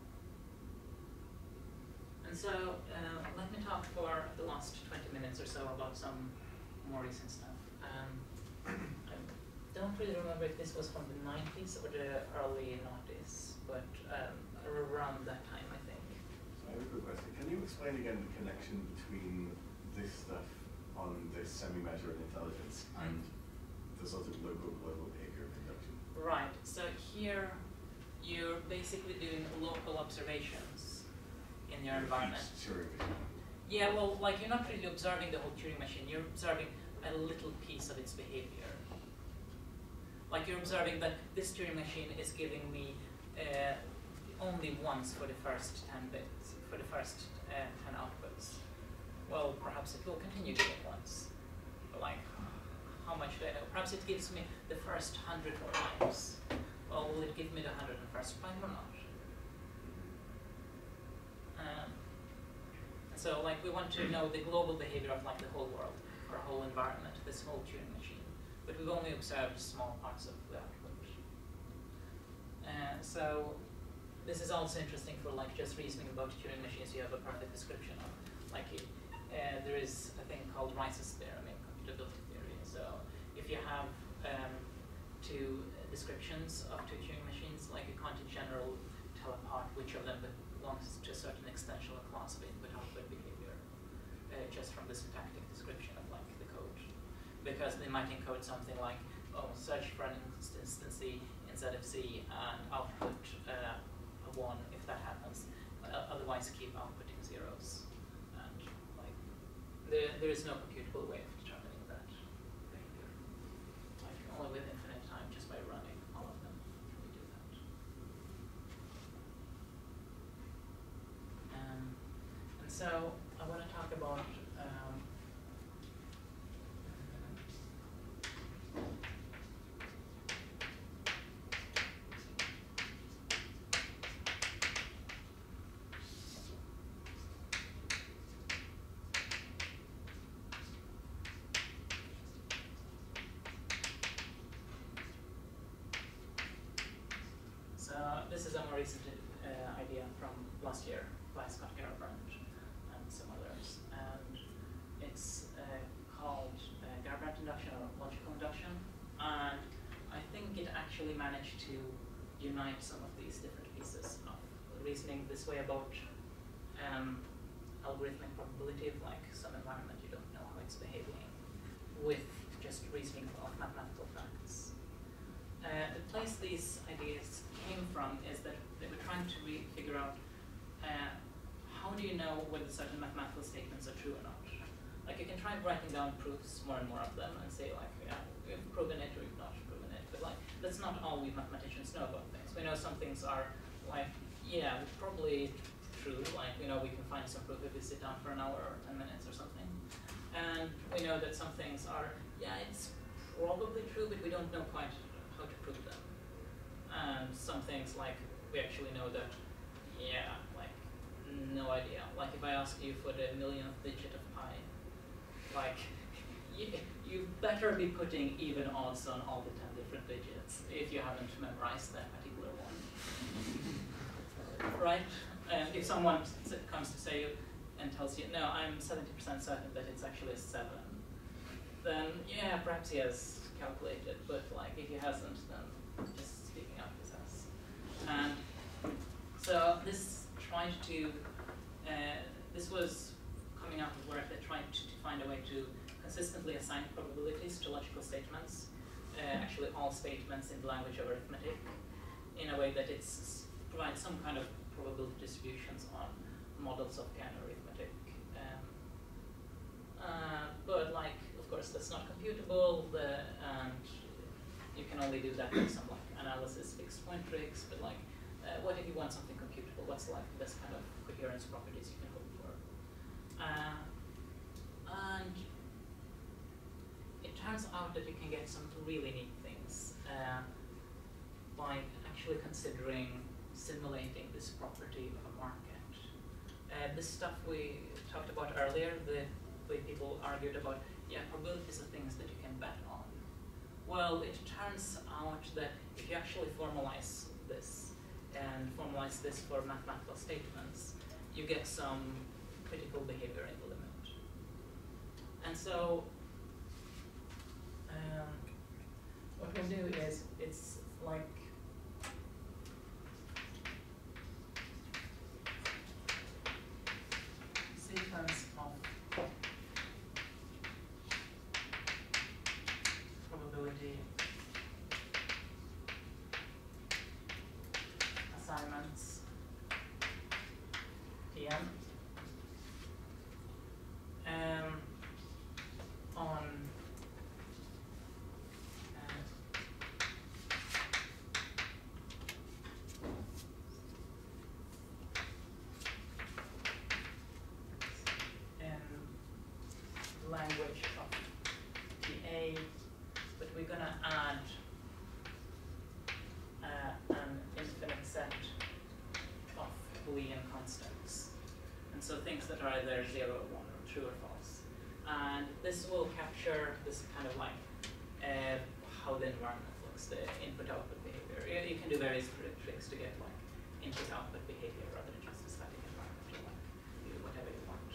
and so uh, let me talk for the last twenty minutes or so about some more recent stuff. Um, I don't really remember if this was from the nineties or the early noughties, but um, around that time, I think. So I have a quick question. Can you explain again the connection between this stuff on this semi-measured intelligence and the sort of local global behavior of induction? Right. So here, you're basically doing local observations in your environment. Turing machine. Yeah, well, like you're not really observing the whole Turing machine. You're observing a little piece of its behavior. Like you're observing that this Turing machine is giving me uh, only once for the first ten bits, for the first uh, ten outputs. Well, perhaps it will continue giving once. But like, how much do I know? Perhaps it gives me the first hundred times. Well, will it give me the hundred and first time or not? Um, so, like, we want to know the global behavior of like the whole world, or whole environment, this whole Turing machine. But we've only observed small parts of the output. Uh, so, this is also interesting for like just reasoning about Turing machines. You have a perfect description of, like, uh, there is a thing called Rice's theorem in computability theory. So, if you have um, two descriptions of two Turing machines, like you can't in general tell apart which of them belongs to a certain extensional class of input-output behavior, uh, just from the syntactic description of like the code, because they might encode something like, oh, search for an instance in Z F C and output uh, a one if that happens. Uh, otherwise, keep outputting zeros, and like there there is no computable way of determining that behavior. Like only with infinite time, just by running all of them, can we do that. Um, and so I want to talk about um, last year by Scott Garbrandt and some others, and it's uh, called uh, Garbrandt Induction or Logical Induction, and I think it actually managed to unite some of these different pieces of reasoning this way about um, algorithmic probability of like some environment you don't know how it's behaving, with just reasoning of mathematical facts. Uh, the place these ideas came from is that they were trying to re figure out uh, how do you know whether certain mathematical statements are true or not. Like you can try writing down proofs, more and more of them, and say like, yeah, we've proven it or we've not proven it. But like, that's not all we mathematicians know about things. We know some things are like, yeah, probably true. Like we know we can find some proof if we sit down for an hour or ten minutes or something. And we know that some things are, yeah, it's probably true, but we don't know quite how to prove them. And some things like we actually know that, yeah, like no idea. Like if I ask you for the millionth digit of pi, like you, you better be putting even odds on all the ten different digits if you haven't memorized that particular one. Right? And if someone comes to say and tells you, no, I'm seventy percent certain that it's actually a seven, then yeah, perhaps he has calculated, but like if he hasn't, then just speaking out his ass. And so this tried to, uh, this was coming out of work that tried to, to find a way to consistently assign probabilities to logical statements, uh, actually all statements in the language of arithmetic, in a way that it provides some kind of probability distributions on models of N arithmetic. Um, uh, but like, of course, that's not computable, the, and you can only do that with some like analysis fixed point tricks, but like, uh, what if you want something computable? What's like the best kind of coherence properties you can hope for? Uh, and it turns out that you can get some really neat things uh, by actually considering simulating this property of a market. Uh, this stuff we talked about earlier, the way people argued about, yeah, probabilities are things that you can bet on. Well, it turns out that if you actually formalize this, and formalize this for mathematical statements, you get some critical behavior in the limit. And so, um, what we'll do is, it's like, sequence of probability assignments T M um, on uh, in language of P A, but we're gonna add uh, an infinite set of Boolean constants. And so things that are either zero, one, or true or false. And this will capture this kind of like uh, how the environment looks, the input-output behavior. You, you can do various tr tricks to get like input-output behavior rather than just a static environment, or like do whatever you want.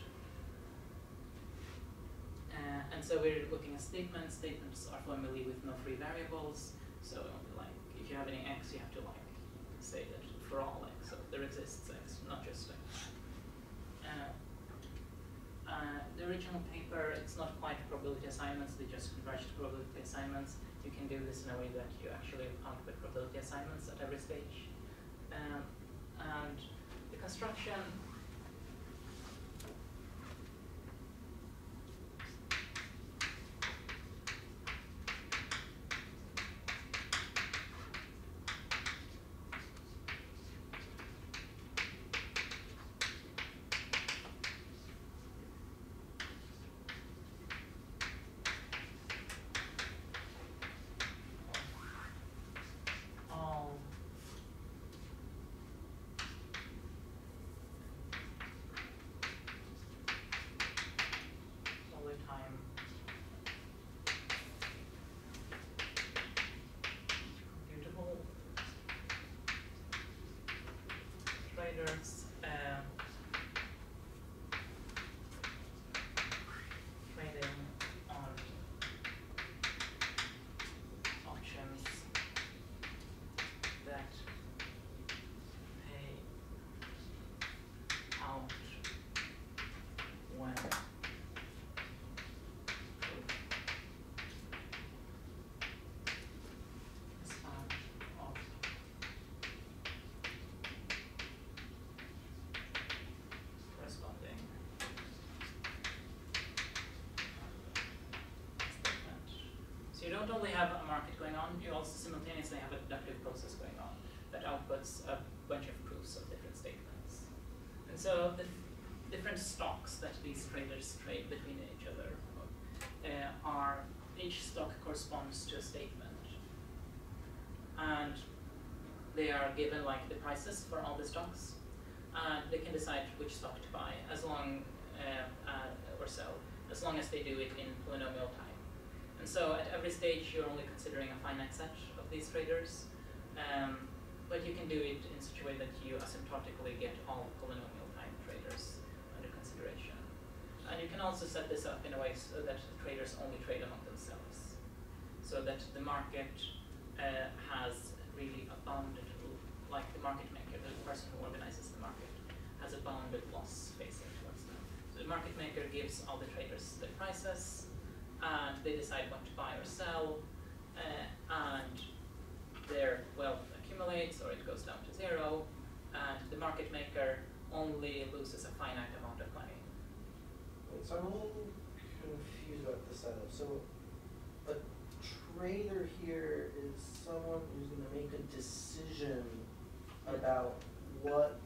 Uh, and so we're looking at statements. Statements are formally with no free variables. So like if you have any x, you have to like say that for all x, so there exists x, not just x. Uh, uh, the original paper, it's not quite probability assignments, they just converge to probability assignments. You can do this in a way that you actually output probability assignments at every stage. Um, and the construction don't only have a market going on, you also simultaneously have a deductive process going on that outputs a bunch of proofs of different statements. And so the different stocks that these traders trade between each other uh, are, each stock corresponds to a statement. And they are given like the prices for all the stocks, and they can decide which stock to buy as long uh, uh, or sell, as long as they do it in polynomial time. And so at every stage you're only considering a finite set of these traders, um, but you can do it in such a way that you asymptotically get all polynomial time traders under consideration. And you can also set this up in a way so that the traders only trade among themselves, so that the market uh, has really a bounded, like the market maker, the person who organizes the market, has a bounded loss facing towards them. So the market maker gives all the traders their prices, and they decide what to buy or sell, uh, and their wealth accumulates or it goes down to zero, and the market maker only loses a finite amount of money. Wait, so I'm a little confused about the setup. So a trader here is someone who's going to make a decision about what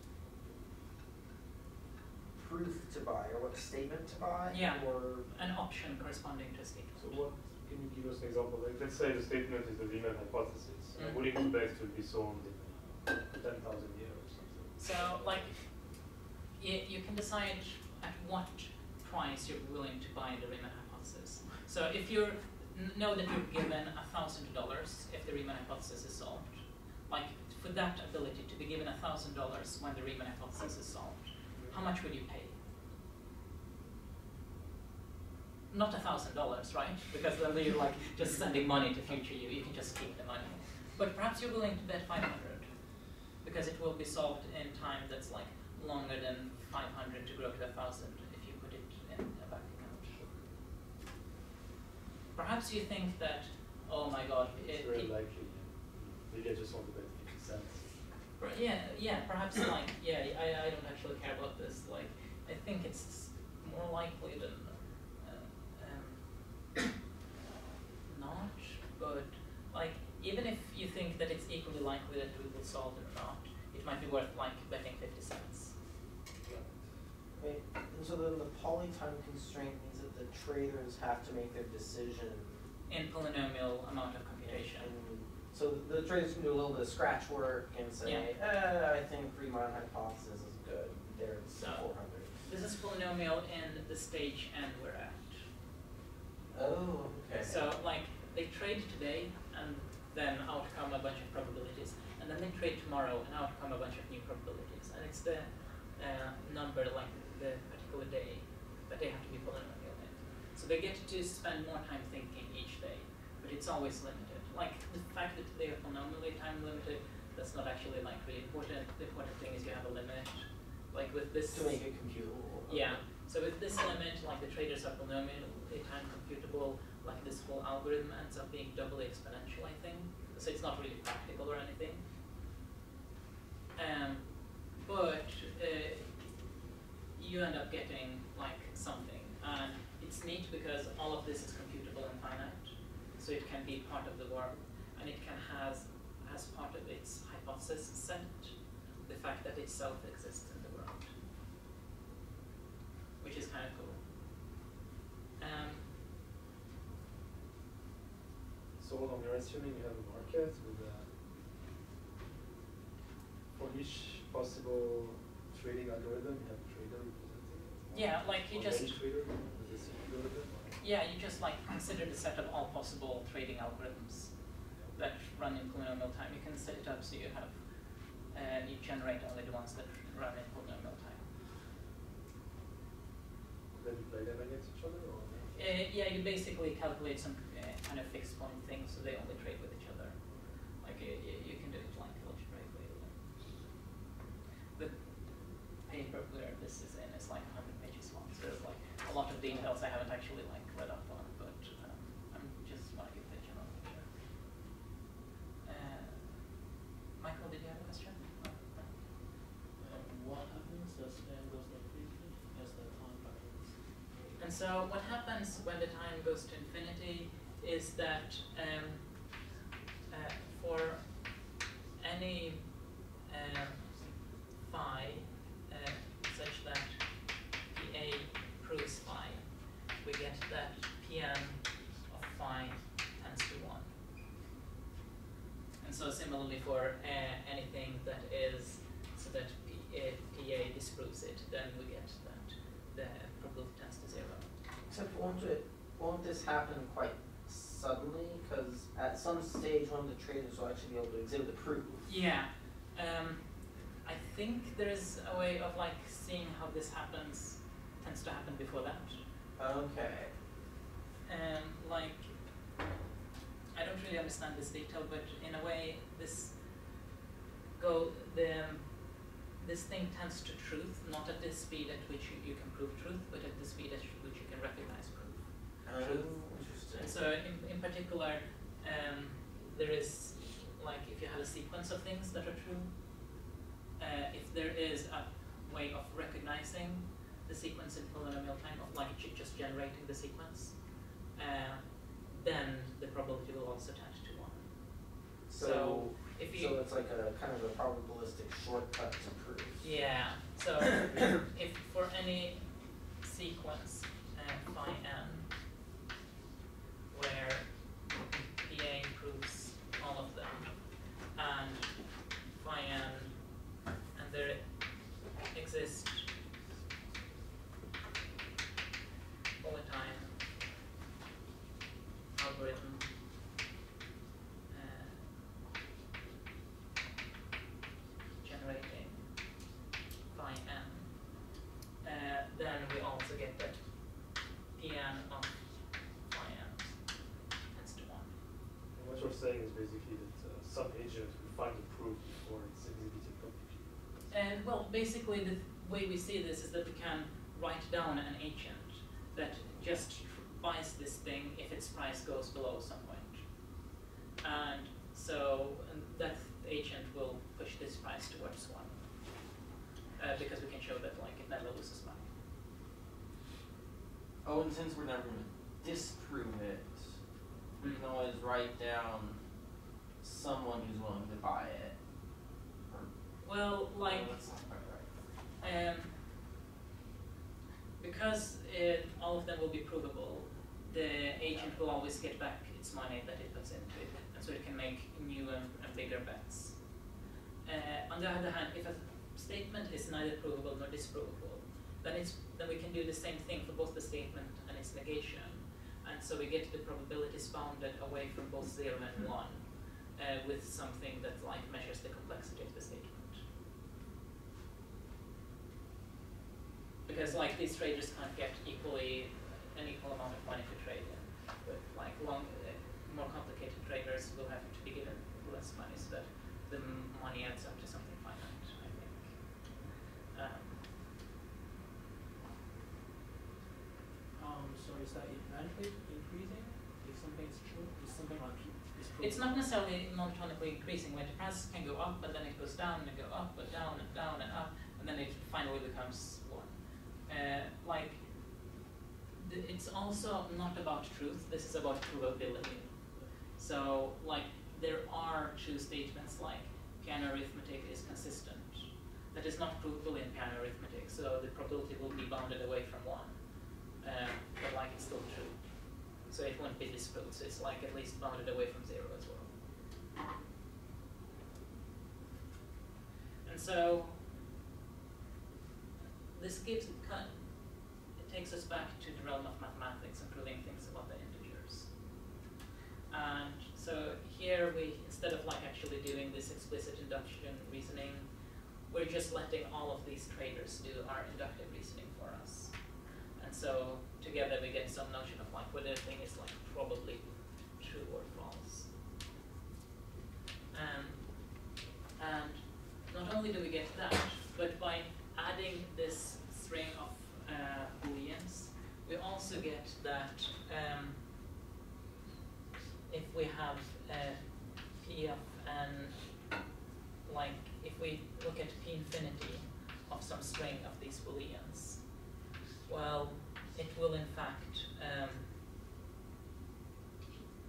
proof to buy or what statement to buy? Yeah, or an option corresponding to a statement. So what, can you give us an example? Like, let's say the statement is the Riemann hypothesis. Mm. Mm. Would it best will be sold in ten thousand years or something? So, like, you, you can decide at what price you're willing to buy the Riemann hypothesis. So if you know that you're given a thousand dollars if the Riemann hypothesis is solved, like for that ability to be given a thousand dollars when the Riemann hypothesis is solved, how much would you pay? Not a thousand dollars, right? Because then you're like just sending money to future you. You can just keep the money. But perhaps you're willing to bet five hundred, because it will be solved in time that's like longer than five hundred to grow to a thousand if you put it in a bank account. Perhaps you think that, oh my God, It's it, very it, likely. Maybe I just want to bet fifty cents. per- yeah, yeah, perhaps like, yeah, I, I don't actually care about this. Like, I think it's more likely than uh, um, not, but like, even if you think that it's equally likely that we will solve it or not, it might be worth like betting fifty cents. Wait, and so then the polytime constraint means that the traders have to make their decision. In polynomial amount of computation. And so the traders can do a little bit of scratch work and say, Yeah. eh, I think Riemann hypothesis is good. There's So- four hundred. This is polynomial in the stage n we're at. Oh, okay. So like they trade today and then out come a bunch of probabilities, and then they trade tomorrow and out come a bunch of new probabilities, and it's the uh, number, like the particular day, that they have to be polynomial in. So they get to spend more time thinking each day, but it's always limited. Like the fact that they are polynomially time limited, that's not actually like really important. The important thing is you have a limit. Like with this, To make it computable. yeah. So with this limit, like the traders are polynomially time computable, like this whole algorithm ends up being doubly exponential, I think. So it's not really practical or anything. Um, but uh, you end up getting like something, and it's neat because all of this is computable and finite, so it can be part of the world, and it can has as part of its hypothesis set the fact that itself exists in the world, which is kind of cool. Um, So on you're assuming you have a market with a, for each possible trading algorithm, you have a trader representing it? Yeah, like you Or just- any trader with a C algorithm? Or? Yeah, you just like consider the set of all possible trading algorithms that run in polynomial time. You can set it up so you have, uh, you generate only the ones that run in polynomial time. Then you play them against each other, or? Uh, yeah, you basically calculate some uh, kind of fixed point thing so they only trade with each other. Like uh, you, you can do it like algebraically. The paper where this is in is like one hundred pages long, so there's like a lot of details I haven't actually like read up on, but um, I'm just want to give the general picture. Uh, Michael, did you have a question? No? No? Um, what happens as n goes to infinity as the time passes? And so what happens when the time goes to infinity is that um, uh, for any uh, phi uh, such that P A proves phi, we get that Pn of phi tends to one. And so similarly for uh, anything that is so that P, uh, P A disproves it, then we get that the probability tends to zero. Except won't it, won't this happen quite suddenly? Because at some stage one of the traders will actually be able to exhibit the proof. Yeah. Um, I think there is a way of like seeing how this happens, tends to happen before that. Okay. Um, like, I don't really understand this detail, but in a way, this go the um, this thing tends to truth, not at the speed at which you, you can prove truth, but at the speed at which you can recognize proof. Um, truth. interesting. And so, in in particular, um, there is like if you have a sequence of things that are true, uh, if there is a way of recognizing the sequence in polynomial time, of like just generating the sequence, uh, then the probability will also tend to one. So, So, if you so it's like a kind of a probabilistic shortcut to proof. yeah, so if for any sequence uh, phi n where P A proves all of them and phi n and there exists all the time algorithm uh, generating phi n, uh, then we also get that Pn of phi n tends to one. And what you're saying is basically that uh, some agent will find the proof before it's exhibited publicly. And well, basically the way we see this is that we can write down an agent that just buys this thing if its price goes below some point. And so and that agent will push this price towards one. Uh, because we can show that like it never loses money. Oh, and since we're never going to disprove it, we can always write down someone who's willing to buy it. Or, Well, like, oh, that's not quite right. um, because it, all of them will be provable, the agent will always get back its money that it puts into it, and so it can make new and, and bigger bets. Uh, on the other hand, if a statement is neither provable nor disprovable, then it's then we can do the same thing for both the statement and its negation, and so we get the probabilities bounded away from both zero and one, uh, with something that like measures the complexity of the statement. Because like these traders can't get equally an equal amount of money to trade in, but like long, uh, more complicated traders will have to be given less money so that the money adds up to something finite, I think. Um, Um, so is that infinitely increasing? If something is true, is something like is true? it's not necessarily monotonically increasing, where the price can go up and then it goes down and go up and down and down and up, and then it finally becomes one. Uh, like, th it's also not about truth, this is about provability. So, like, there are true statements like piano arithmetic is consistent. That is not provable in piano arithmetic, so the probability will be bounded away from one. Uh, but like it's still true. So it won't be disproved, so it's like at least bounded away from zero as well. And so this gives kind it takes us back to the realm of mathematics and proving things about the integers. And so here we, instead of like actually doing this explicit induction reasoning, we're just letting all of these traders do our inductive reasoning for us. And so together we get some notion of like whether a thing is like probably true or false. Um, and not only do we get that, but by adding this string of uh, booleans, we also get that um, if we have uh, p of n, like if we look at p infinity of some string of these booleans, well, it will in fact um,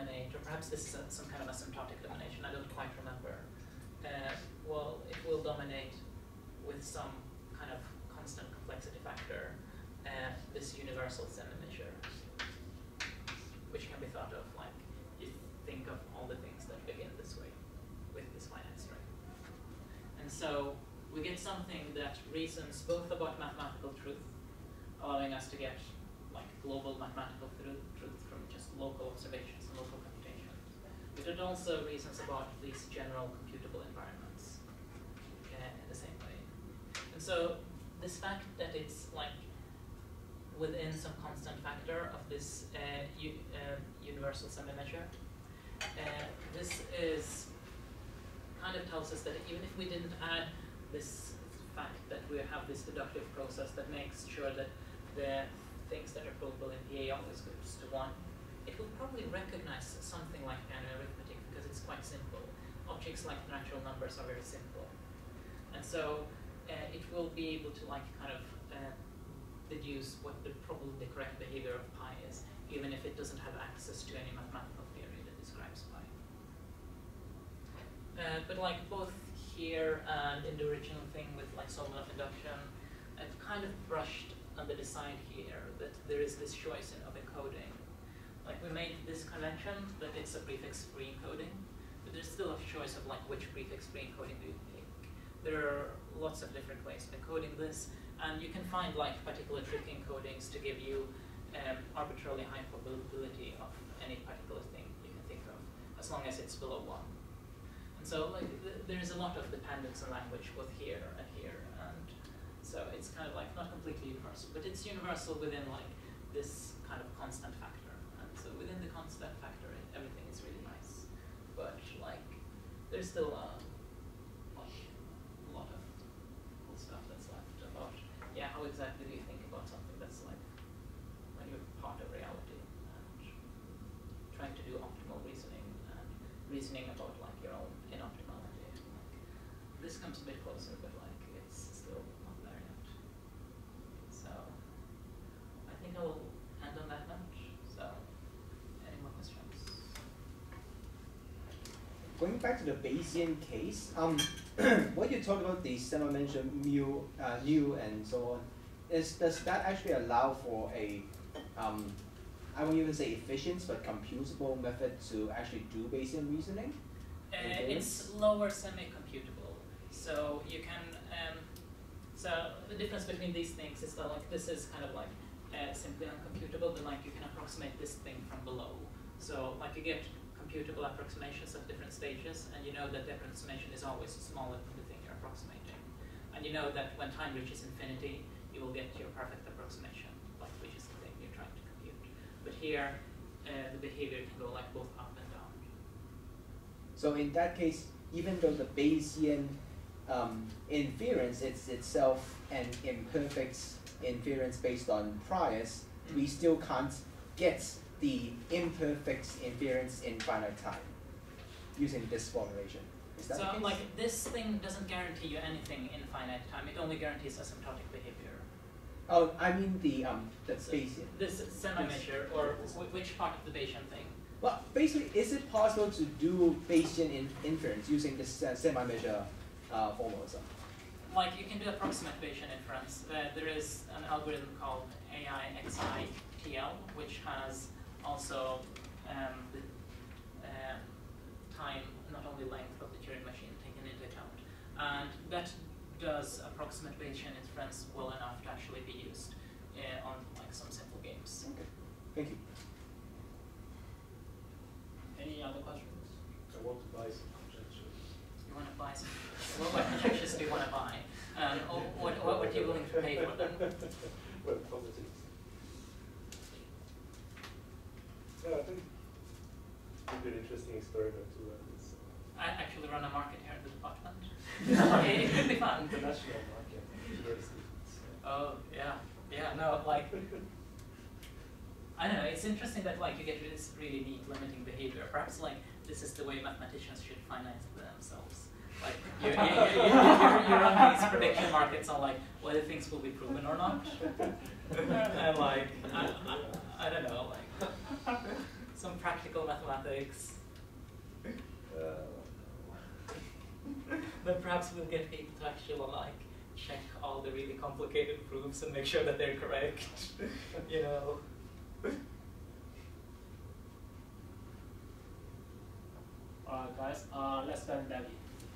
dominate, or perhaps this is a, some kind of asymptotic domination, I don't quite remember. Uh, well, it will dominate with some kind of constant complexity factor, uh, this universal semi-measure, which can be thought of like you think of all the things that begin this way with this finite string. And so we get something that reasons both about mathematical truth, allowing us to get like global mathematical truth, truth from just local observations and local computations. But it also reasons about these general computable environments uh, in the same way. And so this fact that it's like within some constant factor of this uh, u uh, universal semi-measure, uh, this is kind of tells us that even if we didn't add this fact that we have this deductive process that makes sure that the things that are provable in P A always goes to one, it will probably recognize something like N arithmetic because it's quite simple. Objects like natural numbers are very simple. And so uh, it will be able to like kind of uh, deduce what the probably the correct behavior of pi is, even if it doesn't have access to any mathematical theory that describes pi. Uh, but like both here and in the original thing with like solvent of induction, I've kind of brushed on the design here that there is this choice in, of encoding. Like we made this convention that it's a prefix-free encoding, but there's still a choice of like which prefix-free encoding do you take. There are lots of different ways of encoding this, and you can find like particular trick encodings to give you um, arbitrarily high probability of any particular thing you can think of, as long as it's below one. And so like th there is a lot of dependence on language both here and here, and so it's kind of like not completely universal, but it's universal within like this kind of constant factor. And so within the constant factor, it, everything is really nice, but like there's still a like a lot of cool stuff that's left about. Yeah, how exactly do you think about something that's like when you're part of reality and trying to do optimal reasoning and reasoning about like your own inoptimality? Like, this comes a bit closer, but like it's still not there yet. So I think I will end on that note. So any more questions? Going back to the Bayesian case, um, what you talked about the semi-measure mu, uh, nu, and so on, is does that actually allow for a, um, I won't even say efficient, but computable method to actually do Bayesian reasoning? Uh, it's lower semi-computable, so you can. Um, so the difference between these things is that like this is kind of like uh, simply uncomputable, but like you can approximate this thing from below. So like you get computable approximations of different stages, and you know that the approximation is always smaller than the thing you're approximating. And you know that when time reaches infinity, you will get your perfect approximation, like which is the thing you're trying to compute. But here, uh, the behavior can go like both up and down. So in that case, even though the Bayesian um, inference is itself an imperfect inference based on priors, mm. we still can't get the imperfect inference in finite time using this formulation. Is that so the case? like this thing doesn't guarantee you anything in finite time. It only guarantees asymptotic behavior. Oh, I mean the um the so Bayesian. This semi-measure, or w which part of the Bayesian thing? Well, basically, is it possible to do Bayesian in inference using this uh, semi-measure uh, formalism? Like you can do approximate Bayesian inference. Uh, there is an algorithm called A I X I T L, which has also um, the uh, time, not only length of the Turing machine taken into account. And that does approximate Bayesian inference well enough to actually be used uh, on like some simple games. Okay, thank you. Any other questions? I want to buy some conjectures. You want to buy some? What, what conjectures do you want to buy? Um, or what, what would you be willing to pay for them? Well, positives. Yeah, I think it would be an interesting experiment to run this. Uh, I actually run a market here in the department. it, it could be fun. International market. University. Oh, yeah. Yeah, no, like, I don't know, it's interesting that like you get this really neat limiting behavior. Perhaps like this is the way mathematicians should finance themselves. Like you, you, you, you, you, you run these prediction markets on like whether things will be proven or not. And like, I, I, I don't know, like some practical mathematics. mathematics, Uh, then perhaps we'll get people to actually like check all the really complicated proofs and make sure that they're correct. You know. Alright guys, uh, let's thank Devi.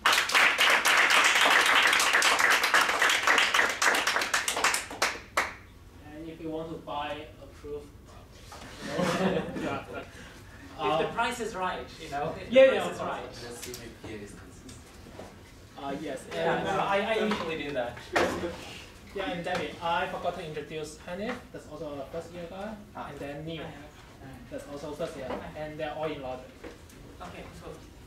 And if you want to buy a proof, you know, yeah, like, If the uh, price is right, you know, if Yeah, the yeah, price of is course. right. Let's see if P A is consistent. uh, yes, Yeah, and, no, uh, I, I usually do that. yeah, and Devi, I forgot to introduce Hanif, that's also a first year guy, Ah. and then Neil, that's also first year, and they're all in logic. Okay, so